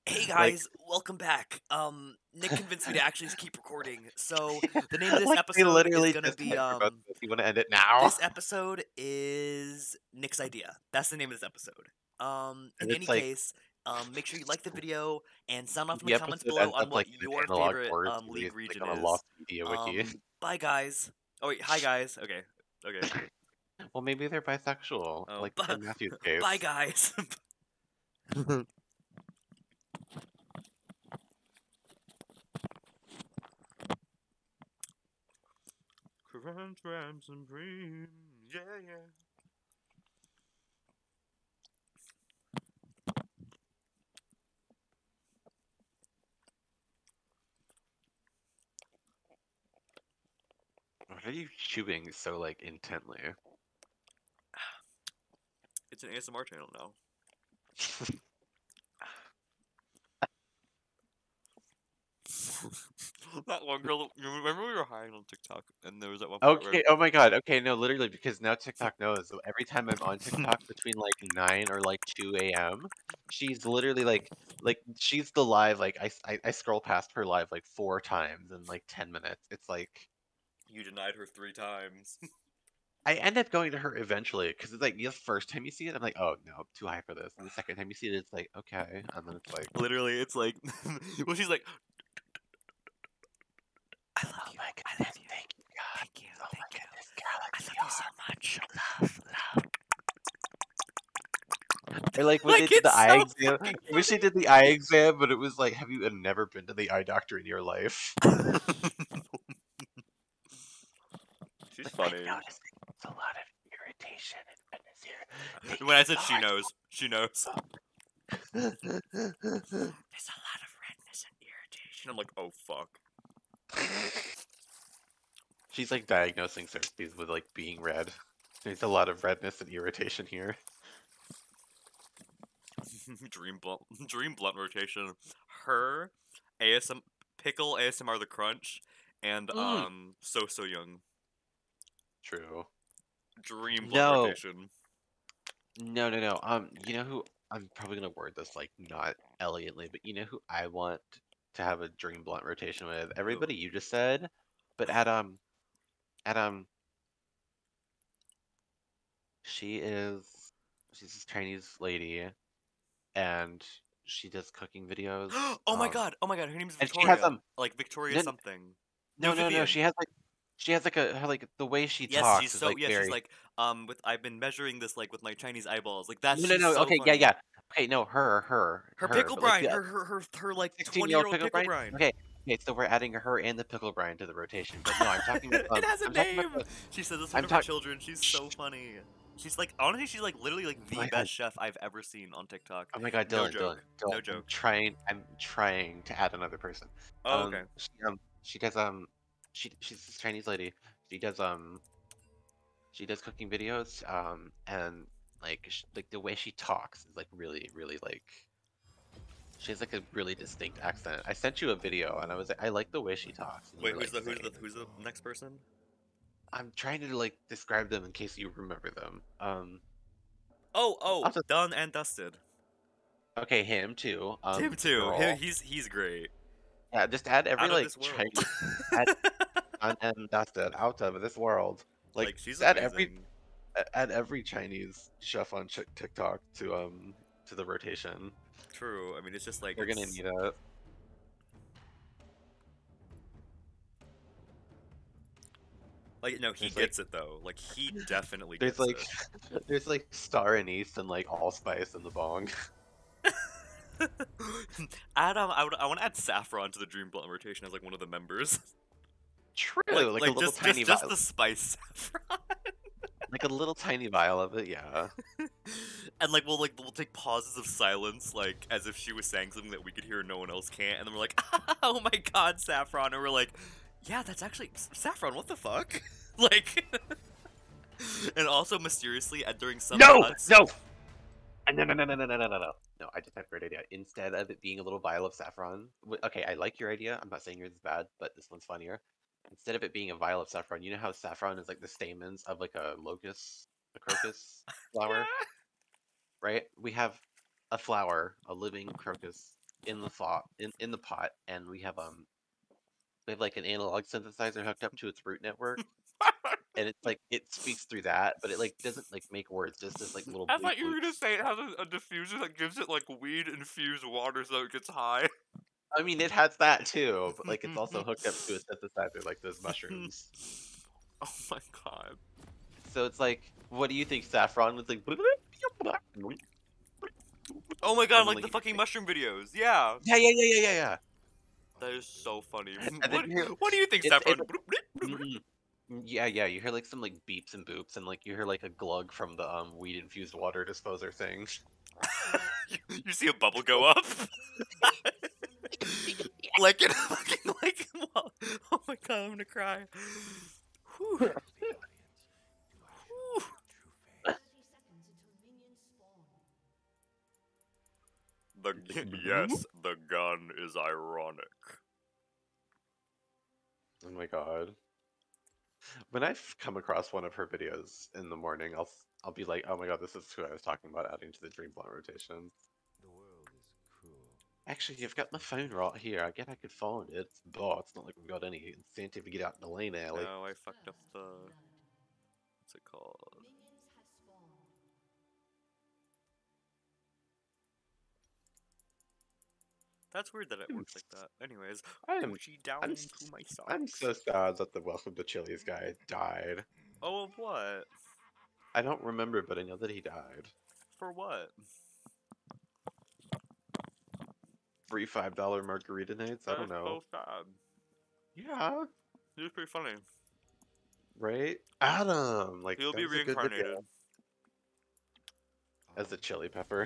Hey Like, guys, welcome back. Nick convinced me to actually keep recording. So the name of this like we episode is literally gonna just be hit for both of us. You want to end it now? this episode is Nick's idea. That's the name of this episode. In And any it's like case, make sure you like the video and sound off in the the comments episode below ends on up what like in an your analog favorite horror series, league like region on a is. lost media wiki. Bye guys. Oh wait, hi guys. Okay, okay. Well, maybe they're bisexual, Oh, like in Matthew's bye case. guys. Crunch, rams, and cream. Yeah, yeah. What are you chewing so like intently? It's an ASMR channel now. That one girl. You remember we were hiding on TikTok, and there was that one part where Okay, oh my God. Okay, no, literally, because now TikTok knows. So every time I'm on TikTok between like 9 or like 2 a.m., she's literally like she's the live, like I scroll past her live like 4 times in like 10 minutes. It's like you denied her 3 times. I end up going to her eventually because it's like the first time you see it, I'm like, oh no, too high for this. And the second time you see it, it's like, okay. And then it's like, Literally, it's like, well, she's like, I love oh you, my I love goodness, you, thank you, God. thank you, Oh thank my you, goodness, I Galaxy love you so R. much, love, love. Or like when they Like did the it's eye so exam, fucking I wish they did the eye exam, but it was like, have you never been to the eye doctor in your life? funny. She's Like, I'm funny. noticing it's a lot of irritation and redness here. Thank When you I so said she knows, she knows. much. There's a lot of redness and irritation. I'm like, oh fuck. She's like diagnosing Xerxes with like being red. There's a lot of redness and irritation here. Dream blunt rotation. Her, ASM pickle ASMR the crunch, and Mm, so young. true. Dream blunt No, rotation. no. You know who? I'm probably gonna word this like not elegantly, but you know who I want to have a dream blunt rotation with? Who? Everybody you just said, but at she is she's this Chinese lady and she does cooking videos. Oh my god! Oh my god! Her name's And she has Victoria. Like Victoria no something. No, no, Vivian. she has like a her, like the way she Yes, she's talks is so like yeah. She's very like with I've been measuring this like with my Chinese eyeballs. Like that's she's no, so okay, yeah, funny. yeah. Okay, no, Her her, pickle but like brine. the Her like 16-year-old 20-year-old pickle pickle brine? brine. Okay. Okay, so we're adding her and the pickle brine to the rotation. But no, I'm talking about It has a I'm talking about name. She says it's one I'm of her talking children. She's so funny. She's like honestly, she's like literally like oh the my god. best chef I've ever seen on TikTok. Oh my god, No Dylan. joke. No joke. I'm trying to add another person. Oh okay. She does she's this Chinese lady. She does she does cooking videos and like like the way she talks is like really like she has like a really distinct accent. I sent you a video and I was like I like the way she talks and you Wait, were like same. who's the next person? I'm trying to like describe them in case you remember them. Oh, Also, done and dusted. okay, him too. Him The too. girl. He's great. Yeah, just add every Out of like this world. Chinese add and that's it out of this world. Like Like she's just amazing. add every Chinese chef on TikTok to the rotation. True. I mean, it's just like They're gonna it's need it. like no, he There's like gets it though. Like he definitely there's gets like it. there's like star anise and like allspice in the bong. Adam, I want to add saffron to the Dream Blunt rotation as like one of the members. True, like a little tiny just vial, the spice saffron. like a little tiny vial of it. Yeah. And like we'll take pauses of silence, like as if she was saying something that we could hear and no one else can't, and then we're like, "Oh my god, saffron!" And we're like, "Yeah, that's actually saffron. What the fuck?" Like, and also mysteriously, during some No, cuts, no, no. No, I just had a great idea. Instead of it being a little vial of saffron, okay, I like your idea. I'm not saying yours is bad, but this one's funnier. Instead of it being a vial of saffron, you know how saffron is like the stamens of like a crocus flower, yeah, right? We have a flower, a living crocus in the pot, and we have like an analog synthesizer hooked up to its root network, and it's like it speaks through that, but it like doesn't like make words, just this like little I bleep thought you were gonna bloops. say it has a diffuser that gives it like weed infused water so it gets high. I mean, it has that too, but like it's also hooked up to a synthesizer like those mushrooms. Oh my god. So it's like, what do you think, Saffron? It's like, Oh my god, and then like like, the fucking mushroom videos. Yeah. yeah. That is so funny. And then What do you think, it's Saffron? mm, yeah, you hear like some like beeps and boops, and like you hear like a glug from the weed infused water disposer thing. You see a bubble go up? Like it fucking like oh my god, I'm gonna cry. Whew. Whew. Yes, the gun is ironic. Oh my god. When I come across one of her videos in the morning, I'll be like, oh my god, this is who I was talking about adding to the dream plot rotation. The world is cruel. Actually, you've got my phone right here. I guess I could find it. It's not like we've got any incentive to get out in the lane alley. No, I fucked up the. What's it called? That's weird that it works like that. Anyways, I'm down I'm, into my socks. I'm so sad that the Welcome to Chili's guy died. Oh, of what? I don't remember, but I know that he died. For what? Free $5 margarita nights? I don't know. So sad. Yeah, He was pretty funny. right? Adam! Like, He'll that be was a good reincarnated. video. As a chili pepper.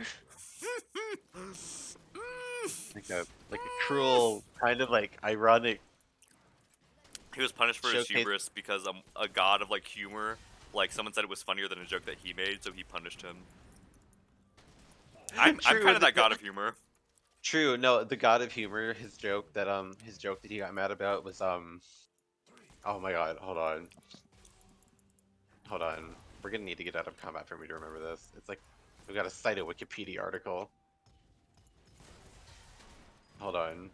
like a cruel, kind of like ironic. He was punished for his Showcase- hubris because a god of like humor, like someone said it was funnier than a joke that he made, so he punished him. I'm True, kind of that god of humor. True, no, the god of humor, his joke that he got mad about was oh my god, hold on. We're gonna need to get out of combat for me to remember this. It's like we gotta cite a Wikipedia article. Hold on.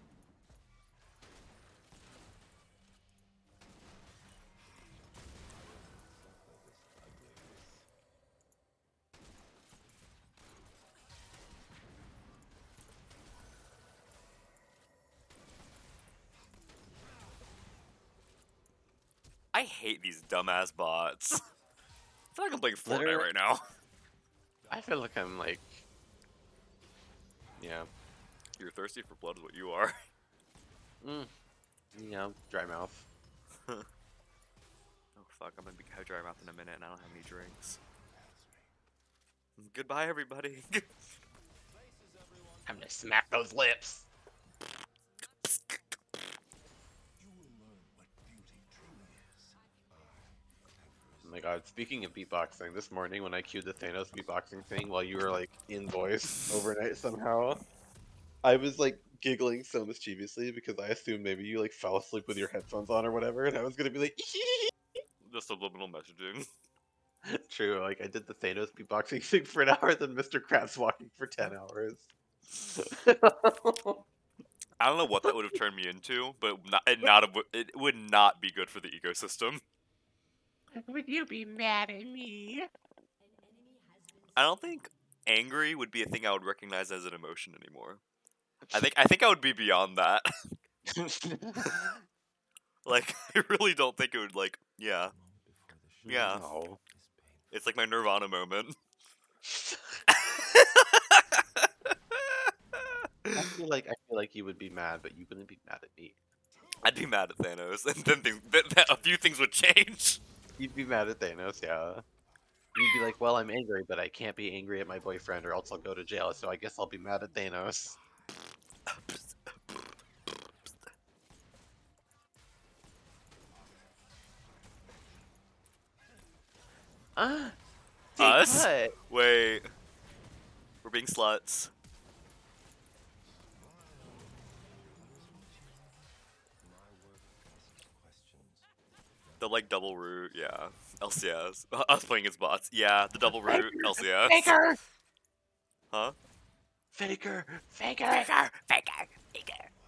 I hate these dumbass bots. I feel like I'm playing Fortnite Literally- right now. I feel like I'm like, yeah, You're thirsty for blood is what you are. you know, dry mouth. Oh fuck, I'm gonna be dry mouth in a minute and I don't have any drinks. Goodbye everybody. I'm gonna smack those lips. Oh my god, speaking of beatboxing, this morning when I queued the Thanos beatboxing thing while you were like in voice overnight somehow, I was like giggling so mischievously because I assumed maybe you like fell asleep with your headphones on or whatever, and I was gonna be like, Just subliminal messaging. true, like I did the Thanos beatboxing thing for an hour, then Mr. Krabs walking for 10 hours. I don't know what that would have turned me into, but it would not be good for the ecosystem. Would you be mad at me? I don't think angry would be a thing I would recognize as an emotion anymore. I think I would be beyond that. Like I really don't think it would like yeah. Yeah. No. It's like my Nirvana moment. I feel like you would be mad, but you wouldn't be mad at me. I'd be mad at Thanos, and then a few things would change. You'd be mad at Thanos, yeah. You'd be like, well, I'm angry, but I can't be angry at my boyfriend or else I'll go to jail, so I guess I'll be mad at Thanos. Us? What? Wait. We're being sluts. The like double root, yeah. LCS. Us playing as bots. Yeah, the double root, LCS. Faker! Huh? Faker! Faker! Faker!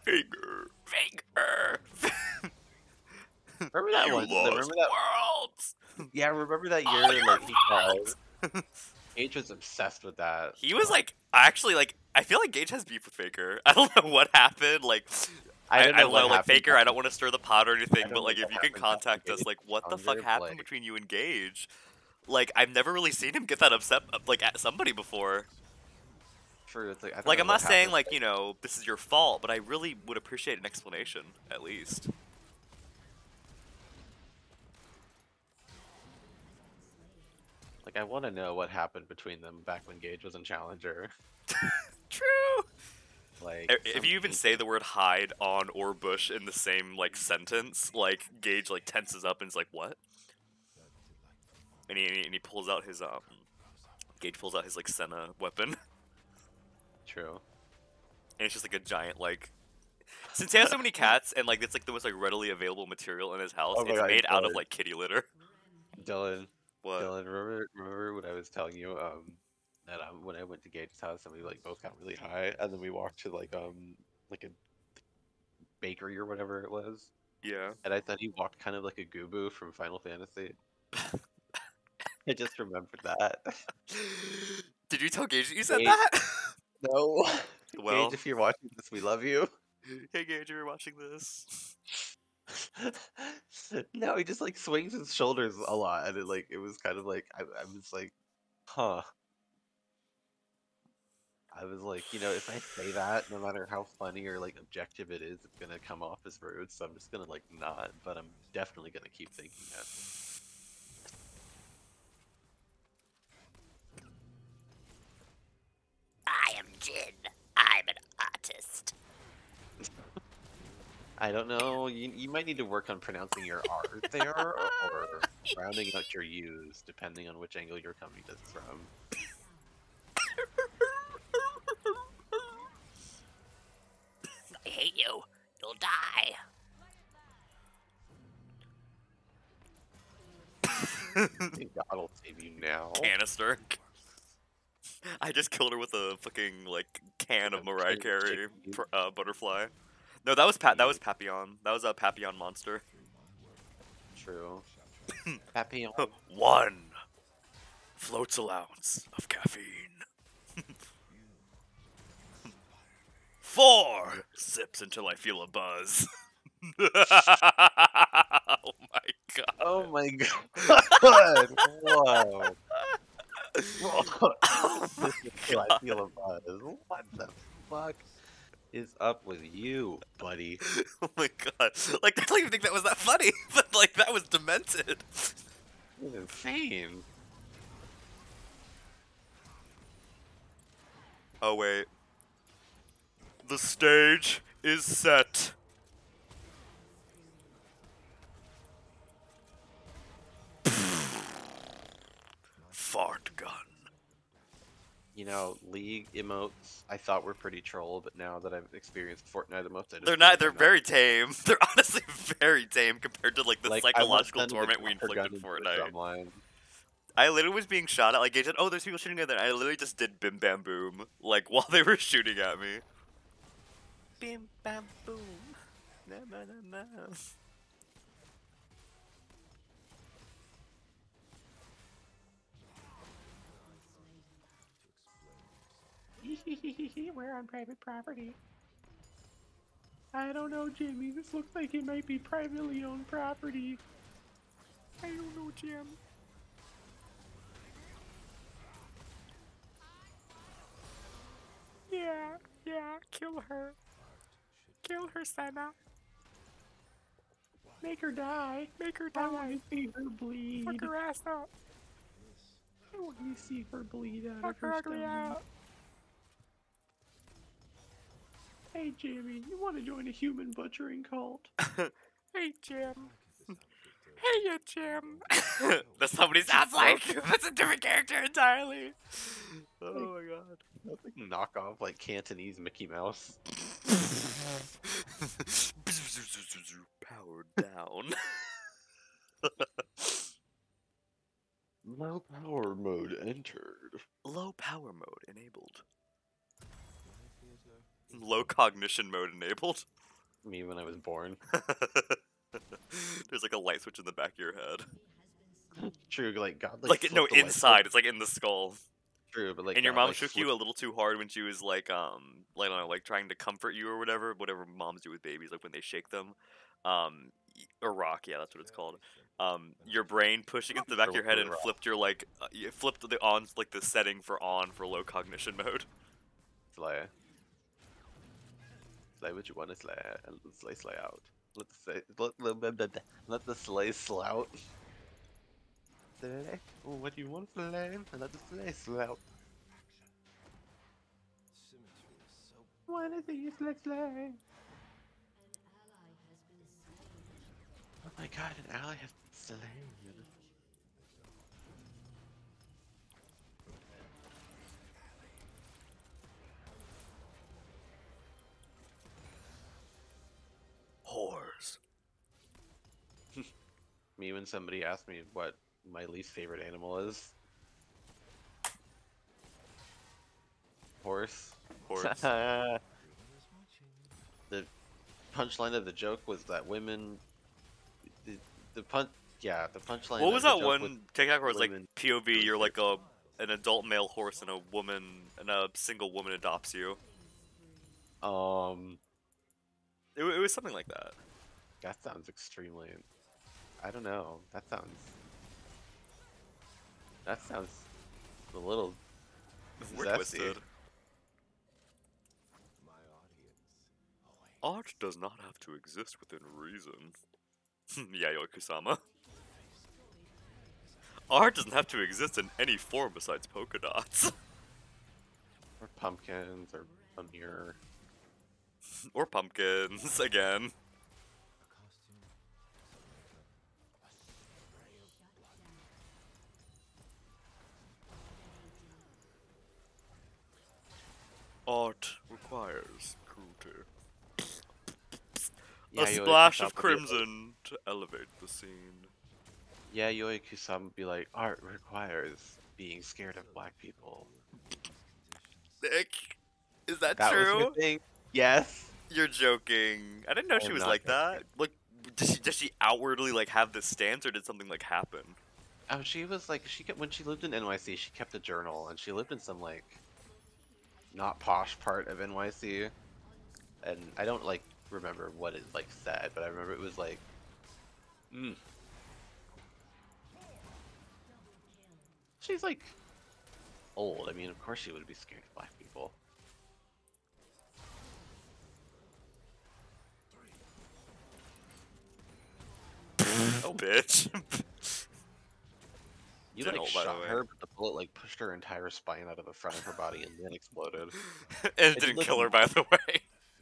Finger, finger. Remember that You one? lost Remember that? worlds. Yeah, remember that All year? your Like he fault. Gage was obsessed with that. He was like, actually, like, I feel like Gage has beef with Faker. I don't know what happened. Like, I don't I know don't what know, like happened. Faker. I don't want to stir the pot or I anything, don't but know like, what if you can happened after contact us, Gage like, what the fuck Challenger, but, happened between you and Gage? Like, I've never really seen him get that upset, like, at somebody before. true. It's like I don't Like, know I'm not what saying happened. like, you know, this is your fault, but I really would appreciate an explanation at least. Like I want to know what happened between them back when Gage was in Challenger. True. Like If you even say the word hide on or bush in the same like sentence, like Gage like tenses up and is like, "What?" And he pulls out his Gage pulls out his like Senna weapon, True. and it's just like a giant like. Since he has so many cats and like it's like the most like readily available material in his house, Oh my it's god, made out of like kitty litter. What? Dylan, remember what I was telling you? That when I went to Gage's house and we like both got really high, and then we walked to like a bakery or whatever it was, Yeah. and I thought he walked kind of like a Goobu from Final Fantasy. I just remembered that. Did you tell Gage that you said Gage, that? no, Well, Gage, if you're watching this, we love you. hey Gage, you're watching this. No, he just like swings his shoulders a lot, and it was kind of like I was like, huh. I was like, if I say that, no matter how funny or like objective it is, it's gonna come off as rude. So I'm just gonna like not, but I'm definitely gonna keep thinking that. I am Jin. I'm an artist. I don't know. You might need to work on pronouncing your R there, or rounding out your U's, depending on which angle you're coming to this from. I hate you. You'll die. Thank God I'll save you now. Canister. I just killed her with a fucking like can of Mariah Carey butterfly. No, that was that was Papillon. That was a Papillon monster. True. Papillon. 1 floats allowance of caffeine. 4 sips until I feel a buzz. Oh my god. Oh my God. Whoa. Oh my I god. feel a buzz. What the fuck is up with you, buddy? Oh my god. Like, I don't even think that was that funny, but like, that was demented. It's insane. Oh wait. The stage is set. Fart gun. League emotes I thought were pretty troll, but now that I've experienced Fortnite emotes, I just They're feel not. like They're I'm very tame. They're honestly very tame compared to like the like psychological torment we gun inflicted into a Fortnite. drumline. I literally was being shot at. Like, Gage said, "Oh, there's people shooting at there." I literally just did bim bam boom, like while they were shooting at me. Bim bam boom. Na na na na. We're on private property. I don't know, Jimmy. This looks like it might be privately owned property. I don't know, Jim. Yeah, kill her. Kill her, Senna. Make her die. Make her I want die. to see her bleed. Fuck her ass up. I want to see her bleed out Fuck of her her ugly stomach. out. Hey, Jimmy, you want to join a human butchering cult? Hey, Jim. Hey, you, Jim. That's not what he sounds like. That's a different character entirely. Oh my god. That's like knockoff, like Cantonese Mickey Mouse. Powered down. Low power mode entered. Low power mode enabled. Low cognition mode enabled. Me when I was born. There's like a light switch in the back of your head. True, like God, Like no, flipped the light inside. switch. It's like in the skull. True, but like And your God, mom like shook flipped. you a little too hard when she was like I don't know, like trying to comfort you or whatever moms do with babies, like when they shake them. Or rock, yeah, that's what it's called. Your brain pushed against the back of your head and flipped your like you flipped the on like the setting for on for low cognition mode. Slay. Slay what you want to slay, and slay out. Let the slay slout. Slay. What you want, slay, and let the slay slout. Symmetry is so Wanna see you slay. Oh my God, an ally has been slain. Whores. Me when somebody asked me what my least favorite animal is. Horse. Horse. The punchline of the joke was that women. The punchline. What was of that the joke one TikTok where it's like women POV? really You're like fit. an adult male horse and a single woman adopts you. It was something like that. That sounds extremely. I don't know. That sounds a little We're zesty. twisted. my audience. Art does not have to exist within reason. Yayoi Kusama. Art doesn't have to exist in any form besides polka dots. Or pumpkins, or a mirror. Or pumpkins, again. A costume. A spray of blood. Art requires cruelty. A Yayoi splash Kusama of would be like- crimson to elevate the scene. Yayoi Kusama would be like, art requires being scared of black people. Nick, is that That was true? her thing. Yes. You're joking. I didn't know I she am was not like that. joking. Like, does she outwardly like have this stance, or did something like happen? Oh, she was like when she lived in NYC, she kept a journal, and she lived in some like not posh part of NYC, and I don't like remember what it like said, but I remember it was like, she's like old. I mean, of course she would be scared of black people. Oh, bitch. You Gentle, like by the shot way. her, but the bullet like pushed her entire spine out of the front of her body and then exploded. And it didn't kill her, by the way.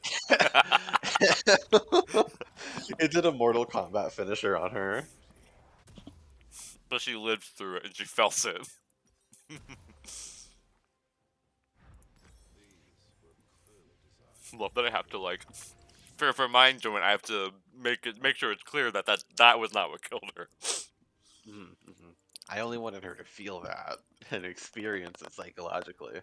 It did a Mortal Kombat finisher on her. But she lived through it, and she felt it. Love that I have to like, for my enjoyment, I have to make sure it's clear that that was not what killed her. Mm-hmm. I only wanted her to feel that and experience it psychologically.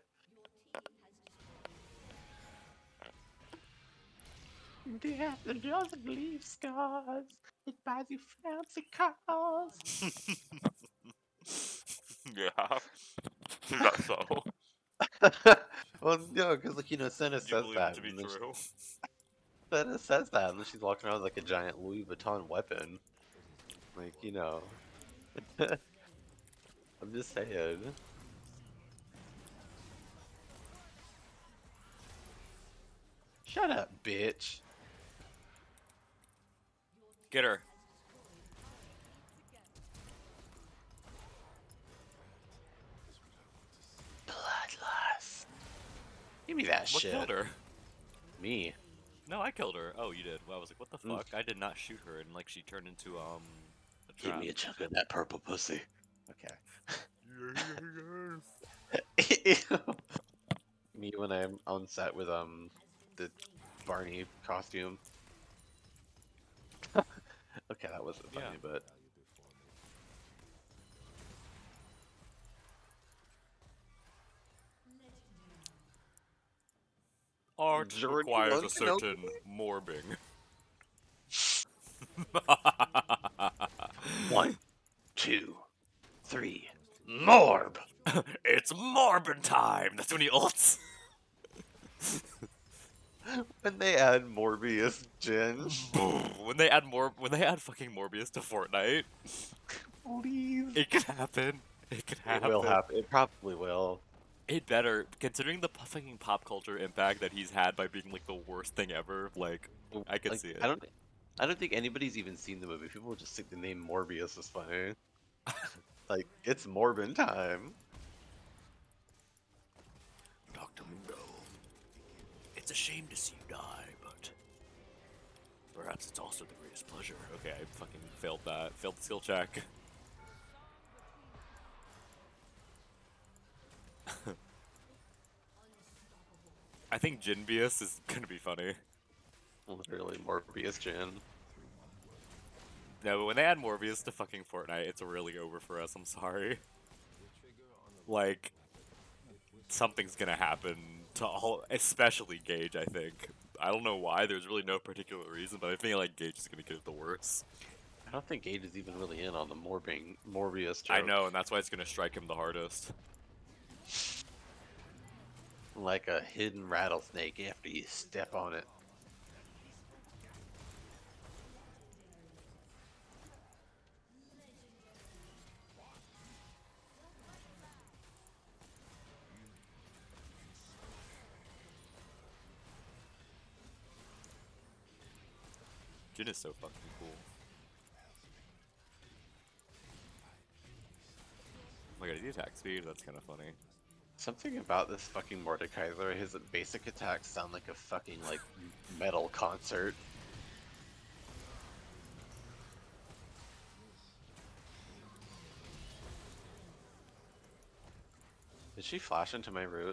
Death doesn't leave scars. It buys you fancy cars. Yeah, is that so? Well, no, because like Senna Do you says believe that. it to be And then true? Senna says that, and then she's walking around with like a giant Louis Vuitton weapon. Like I'm just saying. Shut up, bitch. Get her. Bloodlust. Give me that What shit. killed her? Me. No, I killed her. Oh, you did. Well, I was like, what the Mm. fuck? I did not shoot her, and like she turned into a Give trap. me a chunk of that purple pussy. Okay. Me when I'm on set with the Barney costume. Okay, that wasn't funny, Yeah. but art Jordan requires a Lunkenau. certain morbing. 1, 2, 3. Morb! It's Morbin time! That's when he ults. When they add Morbius Jin. when they add fucking Morbius to Fortnite, Please. it could happen. It could happen. It will happen. It probably will. It better, considering the fucking pop culture impact that he's had by being like the worst thing ever. Like, I could Like, see it. I don't think anybody's even seen the movie. People just think the name Morbius is funny. Like, it's Morbin time. Dr. Mungo, it's a shame to see you die, but perhaps it's also the greatest pleasure. Okay, I fucking failed that. Failed the skill check. I think Jinbius is gonna be funny. Literally Morbius Jin. No, but when they add Morbius to fucking Fortnite, it's really over for us. I'm sorry. Like, something's gonna happen to all, especially Gage, I think. I don't know why, there's really no particular reason, but I think like Gage is gonna get it the worst. I don't think Gage is even really in on the Morbius joke. I know, and that's why it's gonna strike him the hardest. Like a hidden rattlesnake after you step on it. Jin is so fucking cool. Oh my god, he attack speed? That's kinda funny. Something about this fucking Mordekaiser, his basic attacks sound like a fucking, like, metal concert. Did she flash into my root?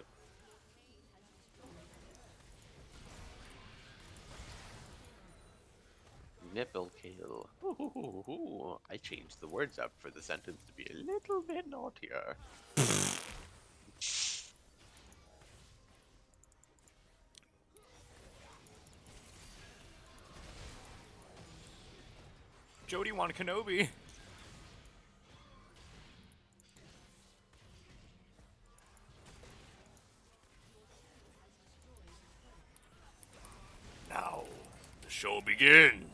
Nipple kill. Ooh, I changed the words up for the sentence to be a little bit naughtier. Jody won Kenobi! Now, the show begins!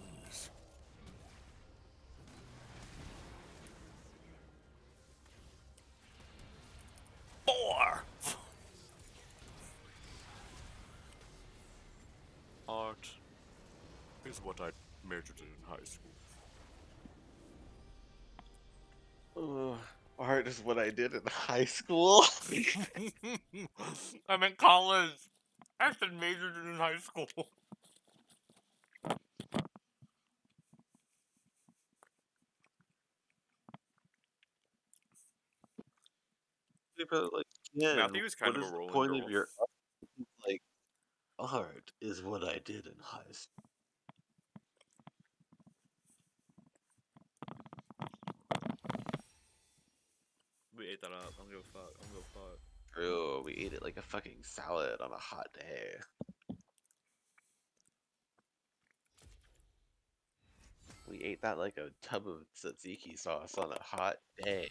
4! Art is what I majored in high school. Art is what I did in high school. I'm in college. I said majored in high school. But like, yeah, Matthew was kind what of a is the rolling point girl. of your like? Art is what I did in high school. We ate that up. I'm gonna go fuck. I'm gonna go fuck. True, we ate it like a fucking salad on a hot day. We ate that like a tub of tzatziki sauce on a hot day.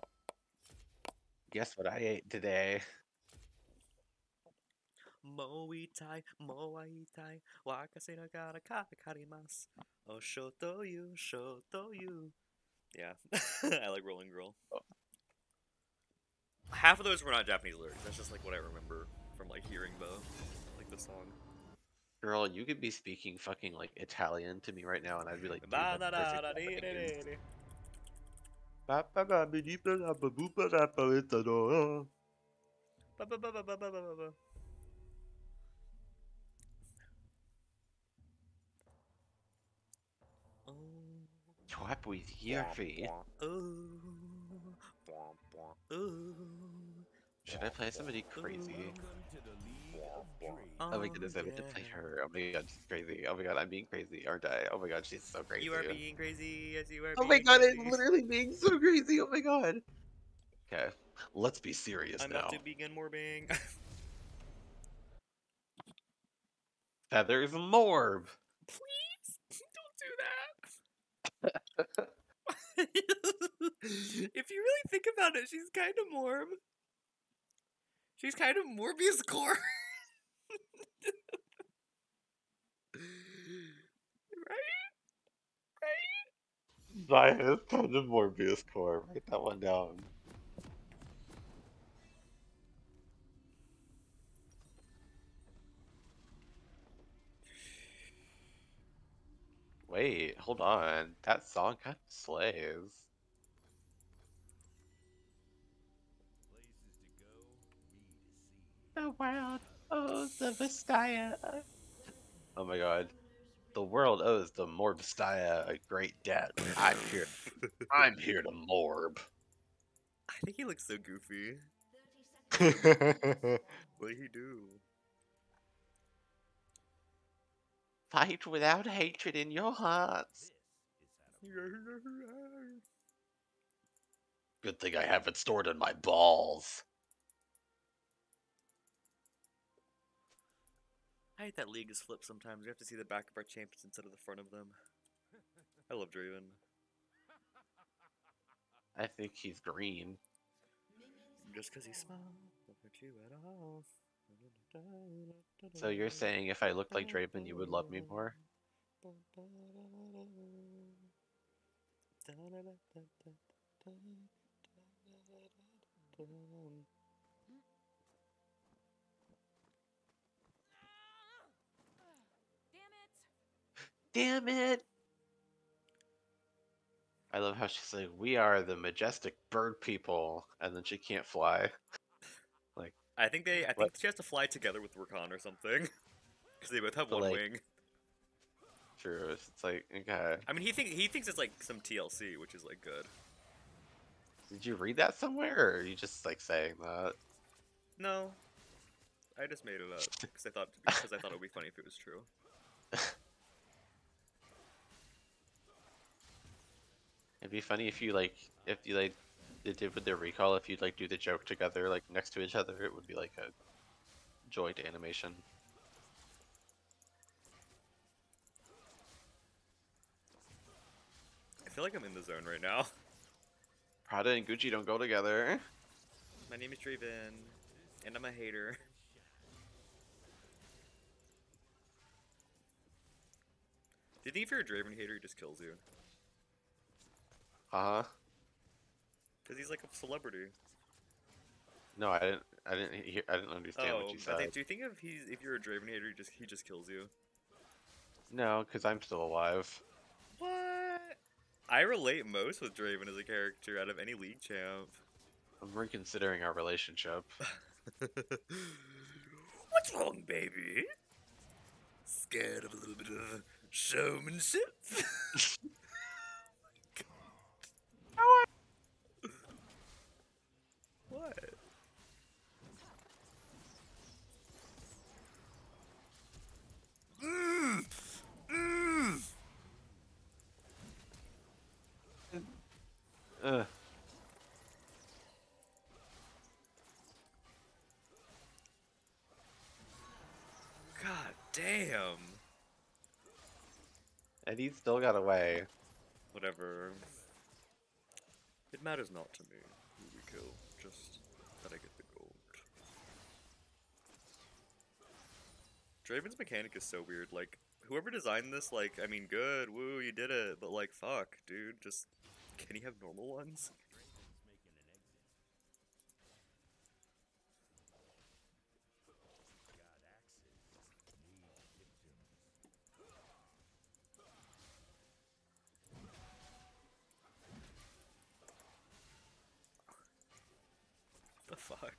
Guess what I ate today? Moai tai, wakase nagara karimasu. Oh, shoto you. Yeah, I like Rolling Girl. Oh. Half of those were not Japanese lyrics. That's just like what I remember from like hearing the song. Girl, you could be speaking fucking like Italian to me right now, and I'd be like, dude, that's perfect. What was your face? Should I play somebody crazy? Oh my goodness, I meant to play her. Oh my god, she's crazy. Oh my god, I'm being crazy, aren't I? Oh my god, she's so crazy. You are being crazy as you are. Oh my god, I'm literally being so crazy. Oh my god. Okay, let's be serious I'm now. about to begin morbing. Feathers Morb. Please don't do that. If you really think about it, she's kind of Morb. She's kind of Morbius core. Right? That is kind of Morbius core. Write that one down. Wait, hold on. That song kind of slays. The world owes the Vestaya. Oh my god. The world owes the Morbstaya a great debt. I'm here. I'm here to Morb. I think he looks so goofy. What did he do? Fight without hatred in your hearts. Good thing I have it stored in my balls. I hate that League is flipped sometimes. We have to see the back of our champions instead of the front of them. I love Draven. I think he's green. Just because he's small, don't hurt you at all. So you're saying if I looked like Draven, you would love me more? Damn it! I love how she's like, we are the majestic bird people, and then she can't fly. Like, I think what? she has to fly together with Rakan or something. Because they both have So, one like, wing. True. It's like, okay. I mean, he thinks it's like some TLC, which is like good. Did you read that somewhere, or are you just like saying that? No, I just made it up because I thought it would be funny if it was true. It'd be funny if you like they did with their recall. If you'd like do the joke together, like next to each other, it would be like a joint animation. I feel like I'm in the zone right now. Prada and Gucci don't go together. My name is Draven, and I'm a hater. Do you think if you're a Draven hater, he just kills you? Huh? Because he's like a celebrity. No, I didn't. I didn't understand what you said. Do you think if you're a Draven hater, he just kills you? No, because I'm still alive. What? I relate most with Draven as a character out of any League champ. I'm reconsidering our relationship. What's wrong, baby? Scared of a little bit of showmanship? What? Mm, mm. Ugh. God damn. And he still got away. Whatever. It matters not to me who we kill, just that I get the gold. Draven's mechanic is so weird, like, whoever designed this, like, I mean, good, woo, you did it, but like, fuck, dude, just, can he have normal ones? The fuck?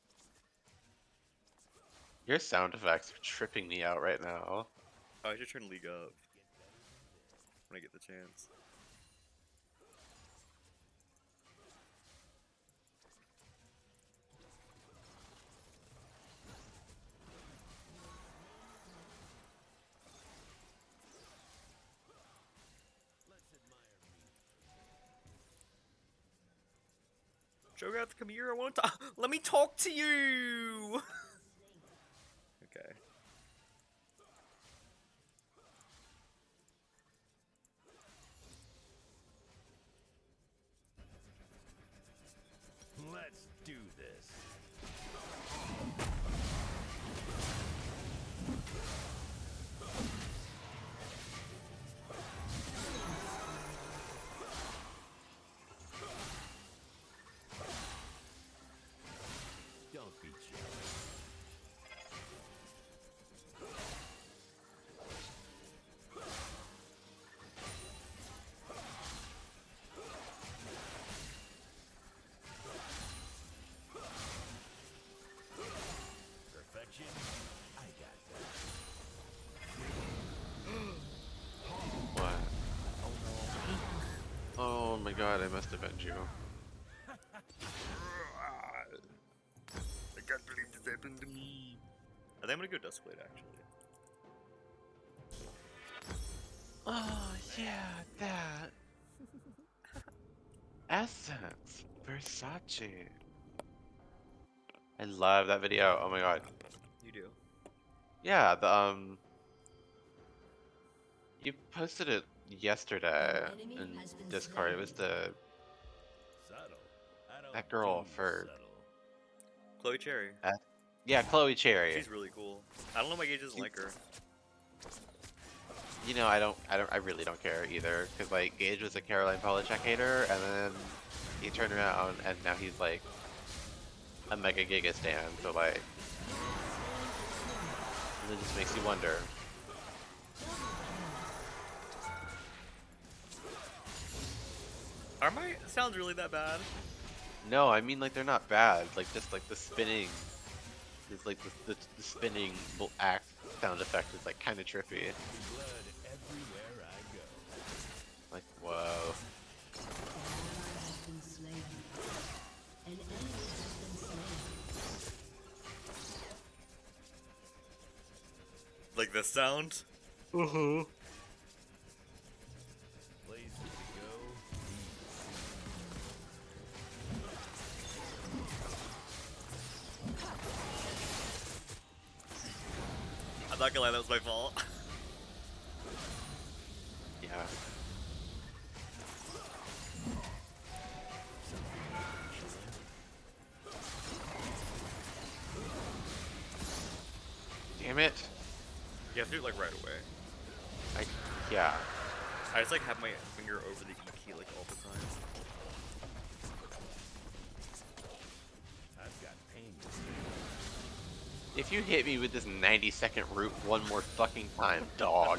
Your sound effects are tripping me out right now. Oh, I should turn League up when I get the chance. Jogath, come here, I want to let me talk to you! Okay. my god, I must avenge you. I can't believe this happened to me. I think I'm gonna go Duskblade actually. Oh, yeah, that. Essence. Versace. I love that video. Oh my god. You do. Yeah, the you posted it yesterday in Discord. It was the Subtle. I don't that girl do for subtle. Chloe Cherry. yeah, Chloe Cherry. She's really cool. I don't know why Gage doesn't like her. You know, I really don't care either, because like Gage was a Caroline Polachek hater, and then he turned around and now he's like a mega giga stan. So like, it just makes you wonder. Are my sounds really that bad? No, I mean like they're not bad. Like just like the spinning is like the spinning act sound effect is like kind of trippy. Blood everywhere I go. Like whoa. Like this sound? Uh-huh. Places to go. I'm not gonna lie, that was my fault. Yeah. Damn it. You have to do it like right away. Yeah. I just like have my finger over the E key like all the time. I've got pain. If you hit me with this 90-second root one more fucking time, dog.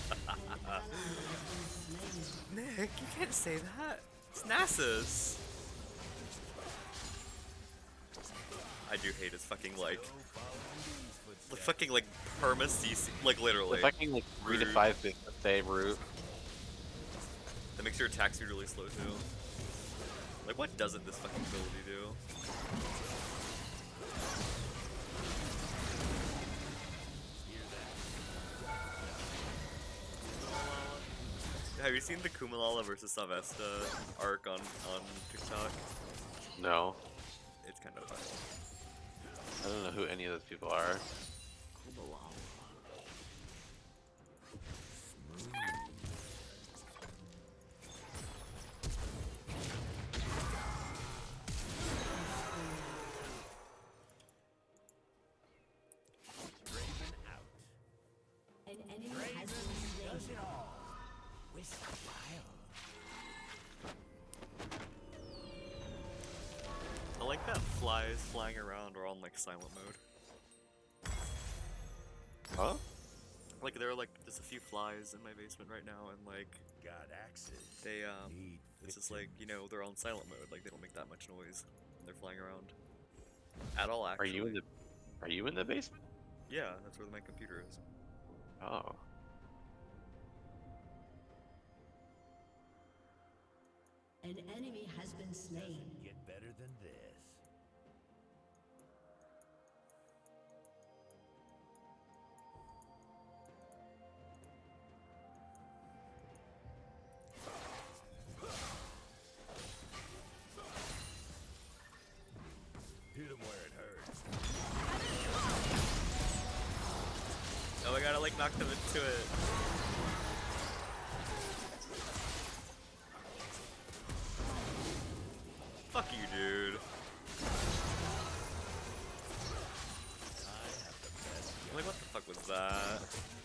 Nick, you can't say that. It's NASA's. I do hate his fucking like fucking like perma CC, like literally. The fucking like 3 to 5 bits a day root. That makes your attack speed really slow too. Like what doesn't this fucking ability do? Have you seen the Kumalala versus Savesta arc on TikTok? No. It's kind of funny. I don't know who any of those people are. Kumalala. Raven out. An enemy has been Does slain. it all. Whisk wild. I like that flies flying around are on like silent mode. Huh? Like there are like just a few flies in my basement right now, and like Got axes. they Need it's just like, you know, they're on silent mode, like they don't make that much noise. They're flying around. At all actually. Are you in the basement? Yeah, that's where my computer is. Oh. An enemy has been slain. Doesn't get better than this. Hit him where it hurts. Oh, I gotta like knock them into it. Fuck you, dude. Like, what the fuck was that?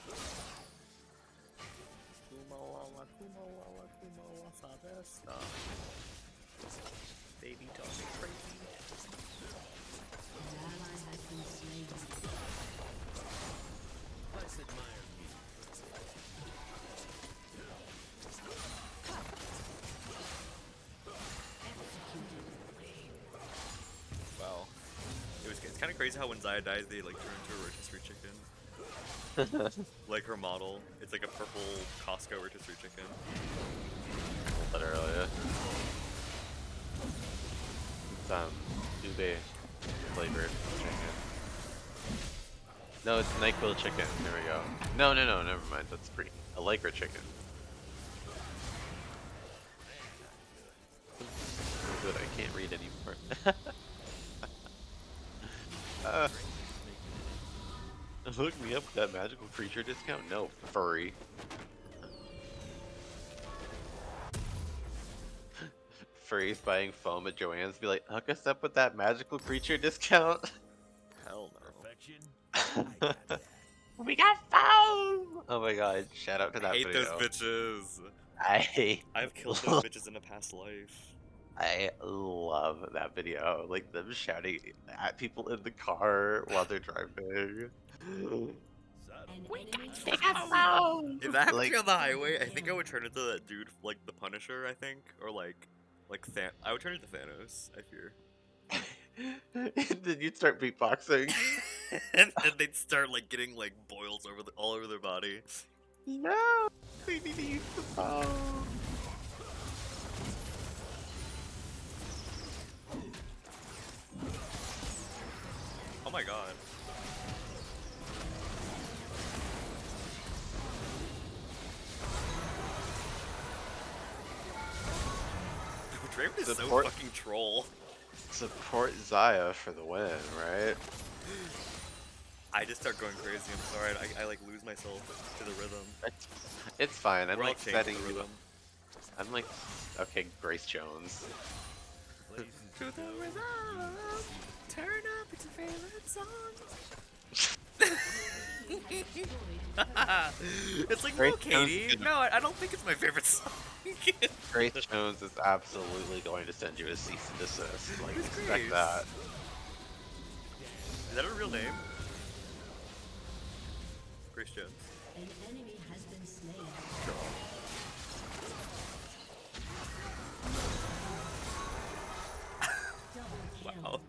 Baby told me crazy. An ally has been slain. Let's admire me. Wow. It's kind of crazy how when Zaya dies, they like turn into a rotisserie chicken. Like her model. It's like a purple Costco rotisserie chicken. Literally. ube flavored chicken. No, it's NyQuil chicken. There we go. No, never mind. That's pretty. A Lycra chicken. Oh, good, I can't read anymore. Hook me up with that magical creature discount? No, furry. Furries buying foam at Joanne's be like, hook us up with that magical creature discount? Hell no. Perfection. I got that. We got foam! Oh my god, shout out to that I hate video. those bitches. I've killed those bitches in a past life. I love that video. Like them shouting at people in the car while they're driving. Subtle. If that happened Like- to me on the highway, I think I would turn into that dude, like the Punisher, I think, or like I would turn into Thanos. I fear. And then you'd start beatboxing. and they'd start like getting like boils all over their body. No! We need to use the foam. Oh my god. Draven is so Support- fucking troll. Support Zaya for the win, right? I just start going crazy. I'm sorry. I like lose myself to the rhythm. It's fine. I'm We're all like changed setting to the you rhythm. I'm like, okay, Grace Jones. Places To the rhythm, turn up it's your favorite song. It's like, Grace no, Jones Katie. is gonna- No, I don't think it's my favorite song. Grace Jones is absolutely going to send you a cease and desist. Like, Who's expect Grace? that. Is that a real name? Grace Jones. An enemy has been slain. Double kill. Wow.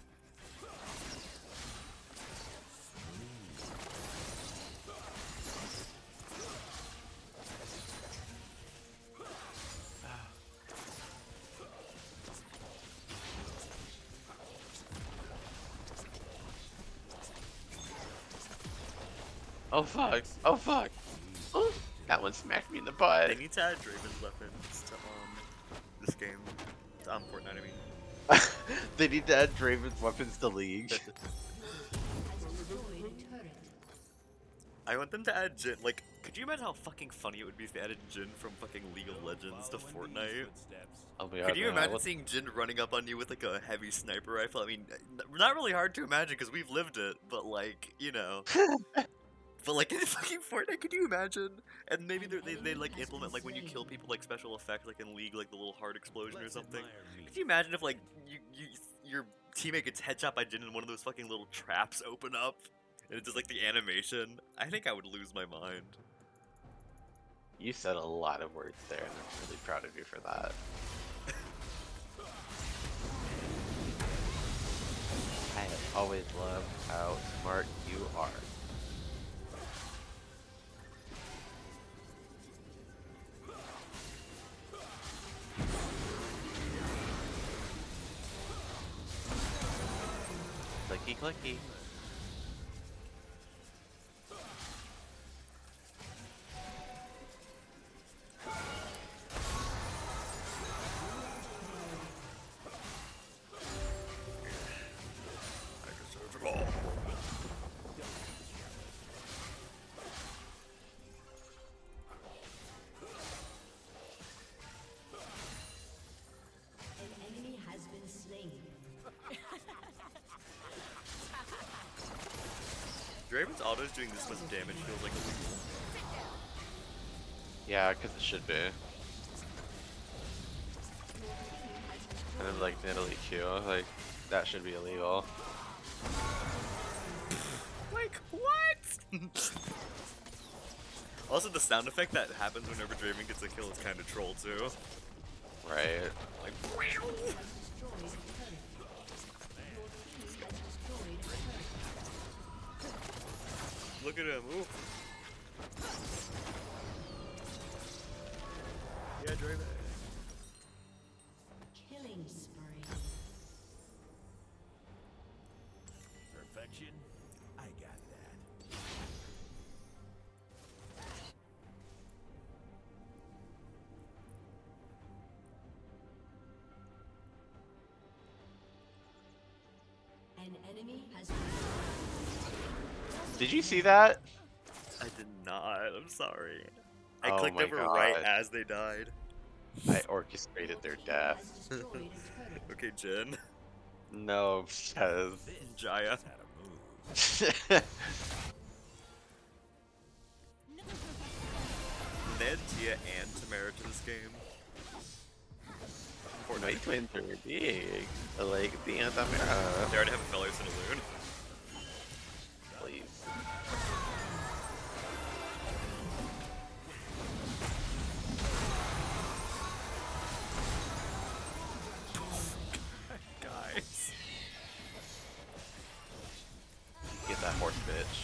Oh fuck! Oh fuck! Oh, that one smacked me in the butt. They need to add Draven's weapons to this game. To Fortnite, I mean. They need to add Draven's weapons to League. Has destroyed a turret. I want them to add Jin. Like, could you imagine how fucking funny it would be if they added Jin from fucking League of Legends to following these Fortnite? footsteps. Oh my god! Could you man, imagine what- seeing Jin running up on you with like a heavy sniper rifle? I mean, not really hard to imagine because we've lived it, but like, you know. But like in fucking Fortnite, could you imagine? And maybe they like implement like when you kill people like special effects like in League, like the little heart explosion or Let's something. admire me. Could you imagine if like your teammate gets headshot by Jin and one of those fucking little traps open up and it's just like the animation? I think I would lose my mind. You said a lot of words there, and I'm really proud of you for that. I have always loved how smart you are. Clicky clicky. I deserve it all. An enemy has been slain. Draven's autos doing this much damage feels like illegal. Yeah, because it should be. And then like Natalie Q, like that should be illegal. Like, what? Also, the sound effect that happens whenever Draven gets a kill is kind of troll too. Right? Like, Destroyed a turret. Your team has destroyed a turret. look at him. Ooh. Yeah, Draven. Killing spree. enemy has Did you see that? I did not. I'm sorry. I Oh clicked my over right God. as they died. I orchestrated their death. has destroyed a turret. Okay, Jin. No, because Jaya. Had a move. Ned, Tia, and Tamara to this game. my twins are big. Like the They Antamira. already have a Felix and a Loon. Please. Guys. Get that horse bitch.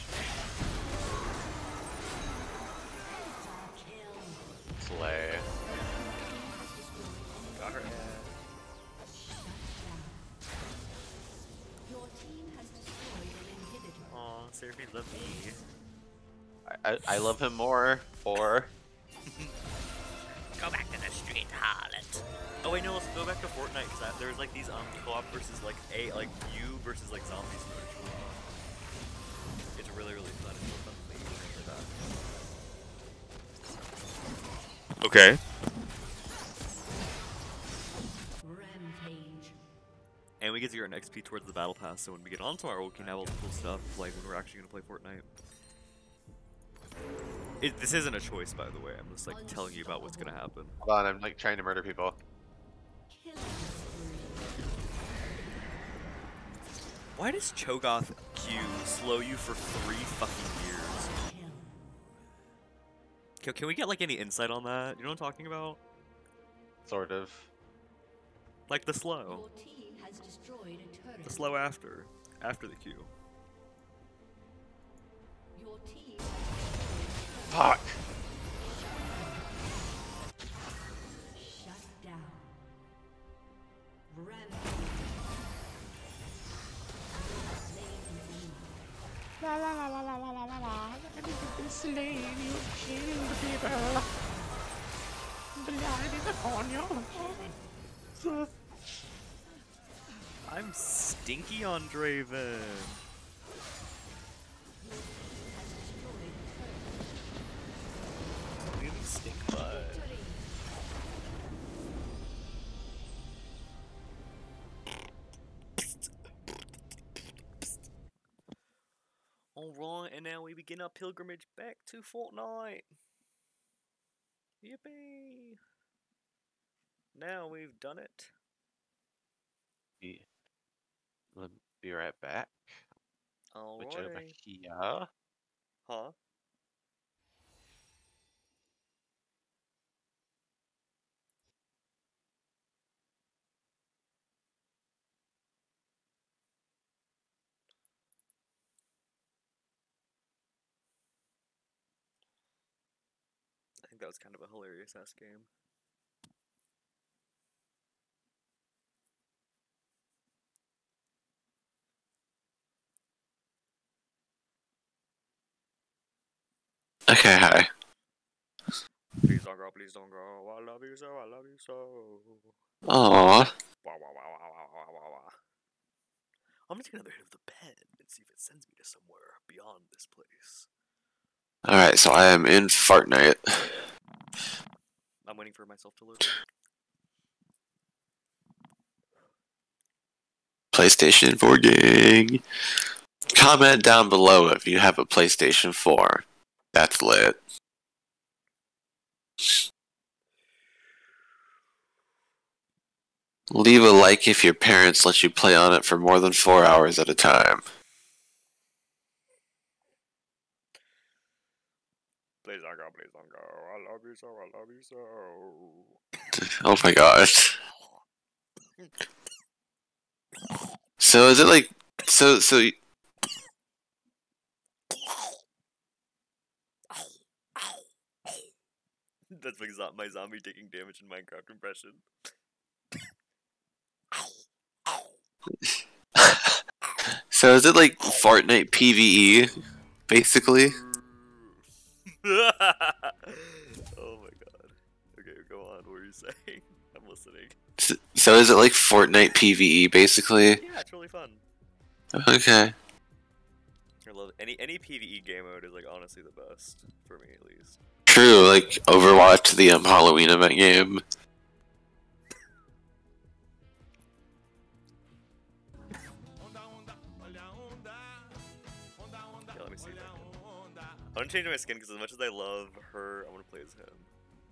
Slay. Got her head. Your team has destroyed an inhibitor. Aw, Seraphine love me. I love him more. Or Go back to the street, harlot. Oh wait, no, let's go back to Fortnite because there's like these co-op versus like you versus like zombies. It's really fun. It's so fun to play like that. Okay. Rampage. And we get to get an XP towards the battle pass, so when we get on tomorrow, we can have all the cool stuff, like when we're actually gonna play Fortnite. This isn't a choice, by the way. I'm just like telling you about what's gonna happen. hold on, I'm like trying to murder people. Killing spree. Why does Cho'Gath Q slow you for 3 fucking years? Can we get like any insight on that? You know what I'm talking about? Sort of. Like the slow. Your team has destroyed a turret. The slow after the Q. Your team Fuck. shut down. Rampage. Slain an enemy. La la la la la la la la la. And you've been slain, you've killed people. Blood is upon you. I'm stinky on Draven. Really stink butt. Alright, and now we begin our pilgrimage back to Fortnite. Yippee! Now we've done it. We'll be right back. Which over Alright. here. Huh? I think that was kind of a hilarious ass game. Okay, hi. Please don't go, please don't go. I love you so, I love you so. Aww. Wah, wah, wah, wah, wah, wah, wah, wah. I'm gonna take another hit of the pen and see if it sends me to somewhere beyond this place. Alright, so I am in Fortnite. I'm waiting for myself to load. PlayStation 4 gang. Comment down below if you have a PlayStation 4. That's lit. Leave a like if your parents let you play on it for more than 4 hours at a time. Please don't go, please don't go. I love you so, I love you so. Oh my gosh. So is it like so That's my zombie taking damage in Minecraft impression. so is it like Fortnite PvE basically? Oh my god. Okay, go on. What were you saying? I'm listening. So is it like Fortnite PvE basically? Yeah, it's really fun. Okay. I love any PvE game mode is like honestly the best for me at least. True, like Overwatch, the Halloween event game. Yeah, let me see. I want to change my skin because as much as I love her, I want to play as him.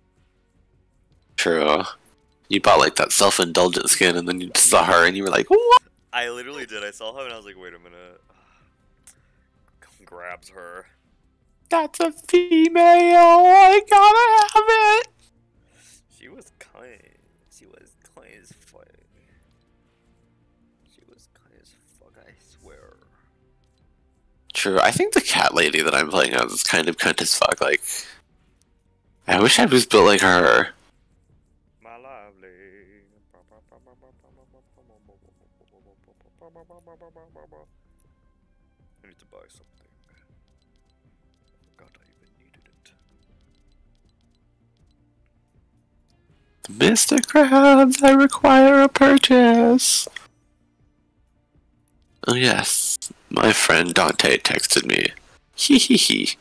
True. You bought like that self-indulgent skin, and then you saw her, and you were like, "What?" I literally did. I saw him and I was like, wait a minute. Grabs her. That's a female. I gotta have it. She was kind. She was kind as fuck. She was kind as fuck, I swear. True. I think the cat lady that I'm playing as is kind of cunt as fuck. Like, I wish I was built like her. My lovely. I need to buy something. I forgot I even needed it. Mr. Krabs, I require a purchase. Oh yes, my friend Dante texted me. Hee hee hee.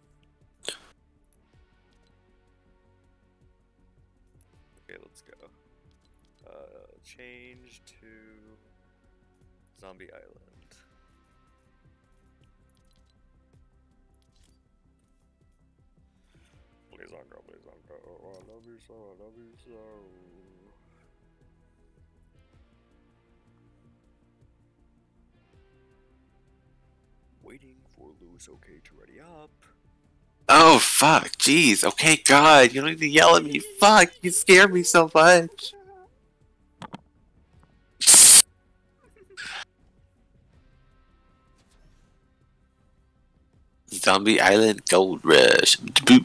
Okay, let's go. Change to Zombie Island. Please don't go, please don't go. Oh, I love you so, I love you so. Waiting for Louis OK to ready up. Oh fuck, jeez. Okay, God, you don't need to yell at me. Fuck, you scare me so much. Zombie Island Gold Rush.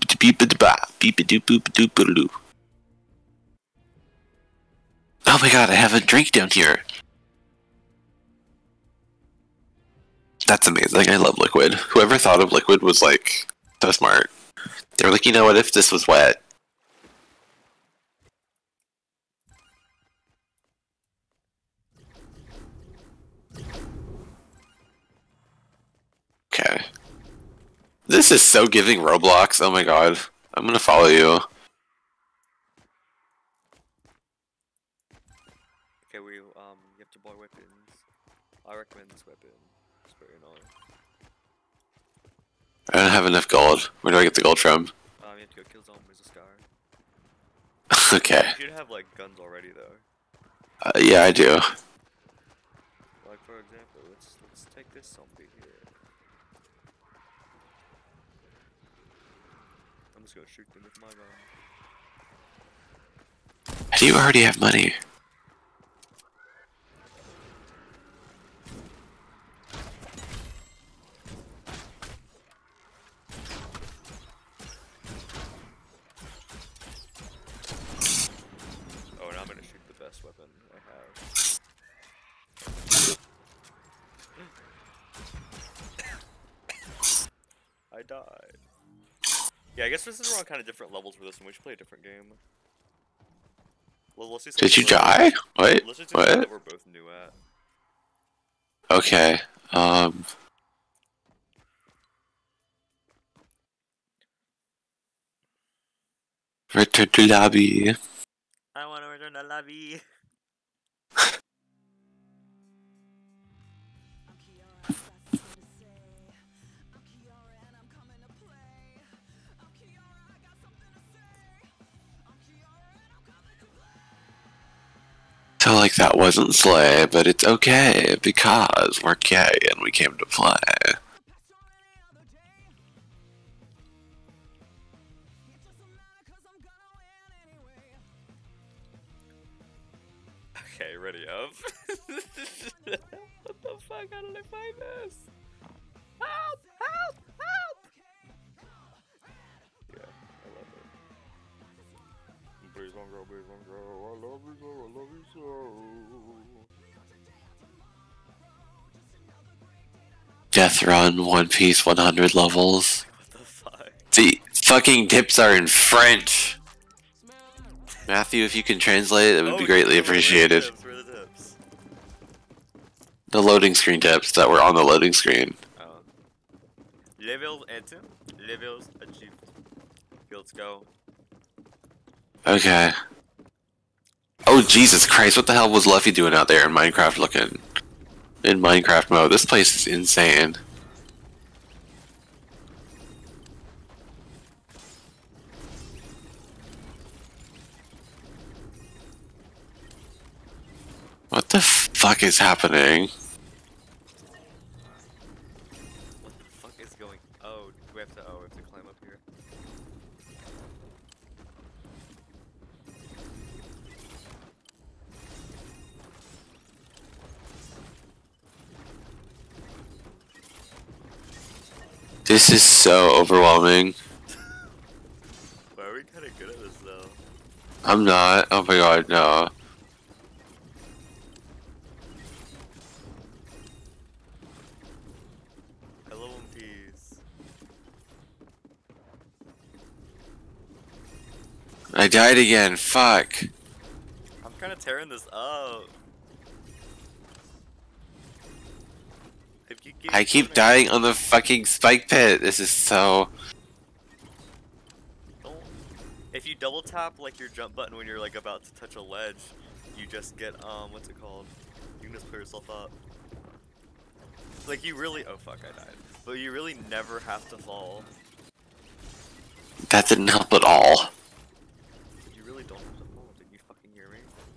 Oh my God, I have a drink down here. That's amazing. I love Liquid. Whoever thought of Liquid was like so smart. They were like, you know what, if this was wet. Okay. This is so giving Roblox. Oh my God. I'm gonna follow you. Okay, you have to buy weapons. I recommend this weapon. It's very annoying. I don't have enough gold. Where do I get the gold from? You have to go kill zombies with Scar. Okay. You should have like guns already though. Yeah, I do. Like for example, let's take this zombie here. I'm just gonna shoot them with my gun. How do you already have money? Oh, and I'm gonna shoot the best weapon I have. I died. Yeah, I guess this is we're on kind of different levels for this, and we should play a different game. Well, let's do something Did you we're- die? Wait, Let's just do something what? that we're both new at. Okay, return to lobby. I want to return to lobby. So like that wasn't Slay, but it's okay because we're gay and we came to play. Okay, ready up. What the fuck? How did I find this? Help! Help! Help! Yeah, I love it. Please don't go, please don't go. I love you so, I love you so. Death Run, One Piece, 100 levels. What the fuck? The fucking tips are in French. Matthew, if you can translate, it would be greatly appreciated. Where are the tips? The loading screen tips that were on the loading screen. Oh. Levels enter. Levels achieved. Okay, let's go. Okay. Oh Jesus Christ! What the hell was Luffy doing out there in Minecraft looking? In Minecraft mode, this place is insane. What the fuck is happening? What the fuck is going? Oh, do we have to? Oh, we have to climb up here. This is so overwhelming. Why are we kind of good at this though? I'm not. Oh my god, no. Hello in peace. I died again. Fuck. I'm kind of tearing this up. If you I keep swimming, dying on the fucking spike pit. This is so. don't. If you double tap like your jump button when you're like about to touch a ledge, you just get what's it called? You can just pull yourself up. Like you really. Oh fuck, I died. But you really never have to fall. That didn't help at all. You really don't have to fall. Did you fucking hear me?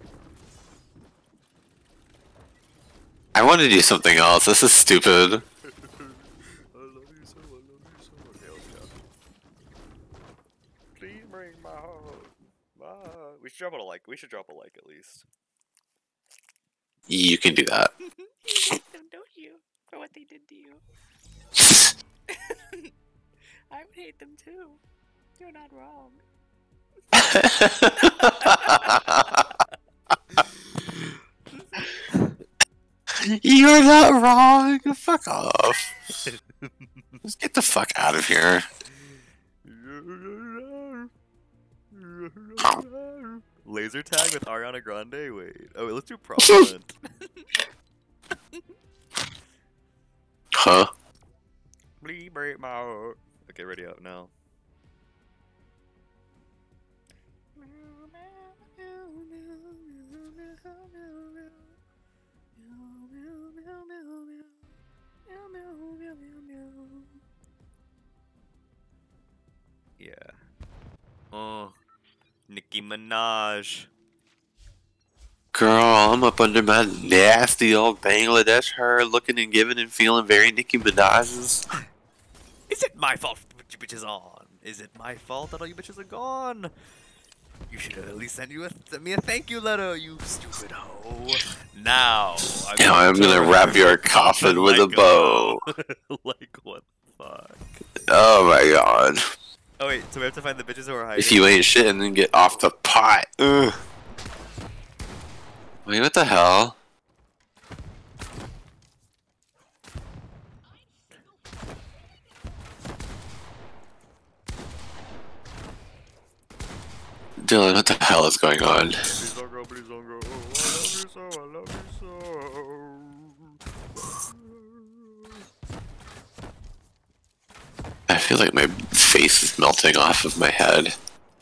I want to do something else. This is stupid. I love you so. I love you so. Okay, let's go. Please bring my heart. We should drop a like. We should drop a like at least. You can do that. You hate them, don't you? For what they did to you. I would hate them too. You're not wrong. You're not wrong. Fuck off. Let's get the fuck out of here. Laser tag with Ariana Grande. Wait. Oh, wait, let's do Prominent. Huh? Please break my heart. Okay, ready up now. Yeah. Oh, Nicki Minaj. Girl, I'm up under my nasty old Bangladesh her looking and giving and feeling very Nicki Minaj's. Is it my fault that you bitches on? Is it my fault that all you bitches are gone? You should have at least sent me a thank you letter, you stupid hoe. Now I'm gonna wrap your coffin with a bow. Like what the fuck? Oh my god. Oh wait, so we have to find the bitches who are hiding. If you ain't shit and then get off the pot. Ugh. Wait, what the hell? Dylan, what the hell is going on? Please don't go, please don't go. Oh, I love you so, I love you so. I feel like my face is melting off of my head.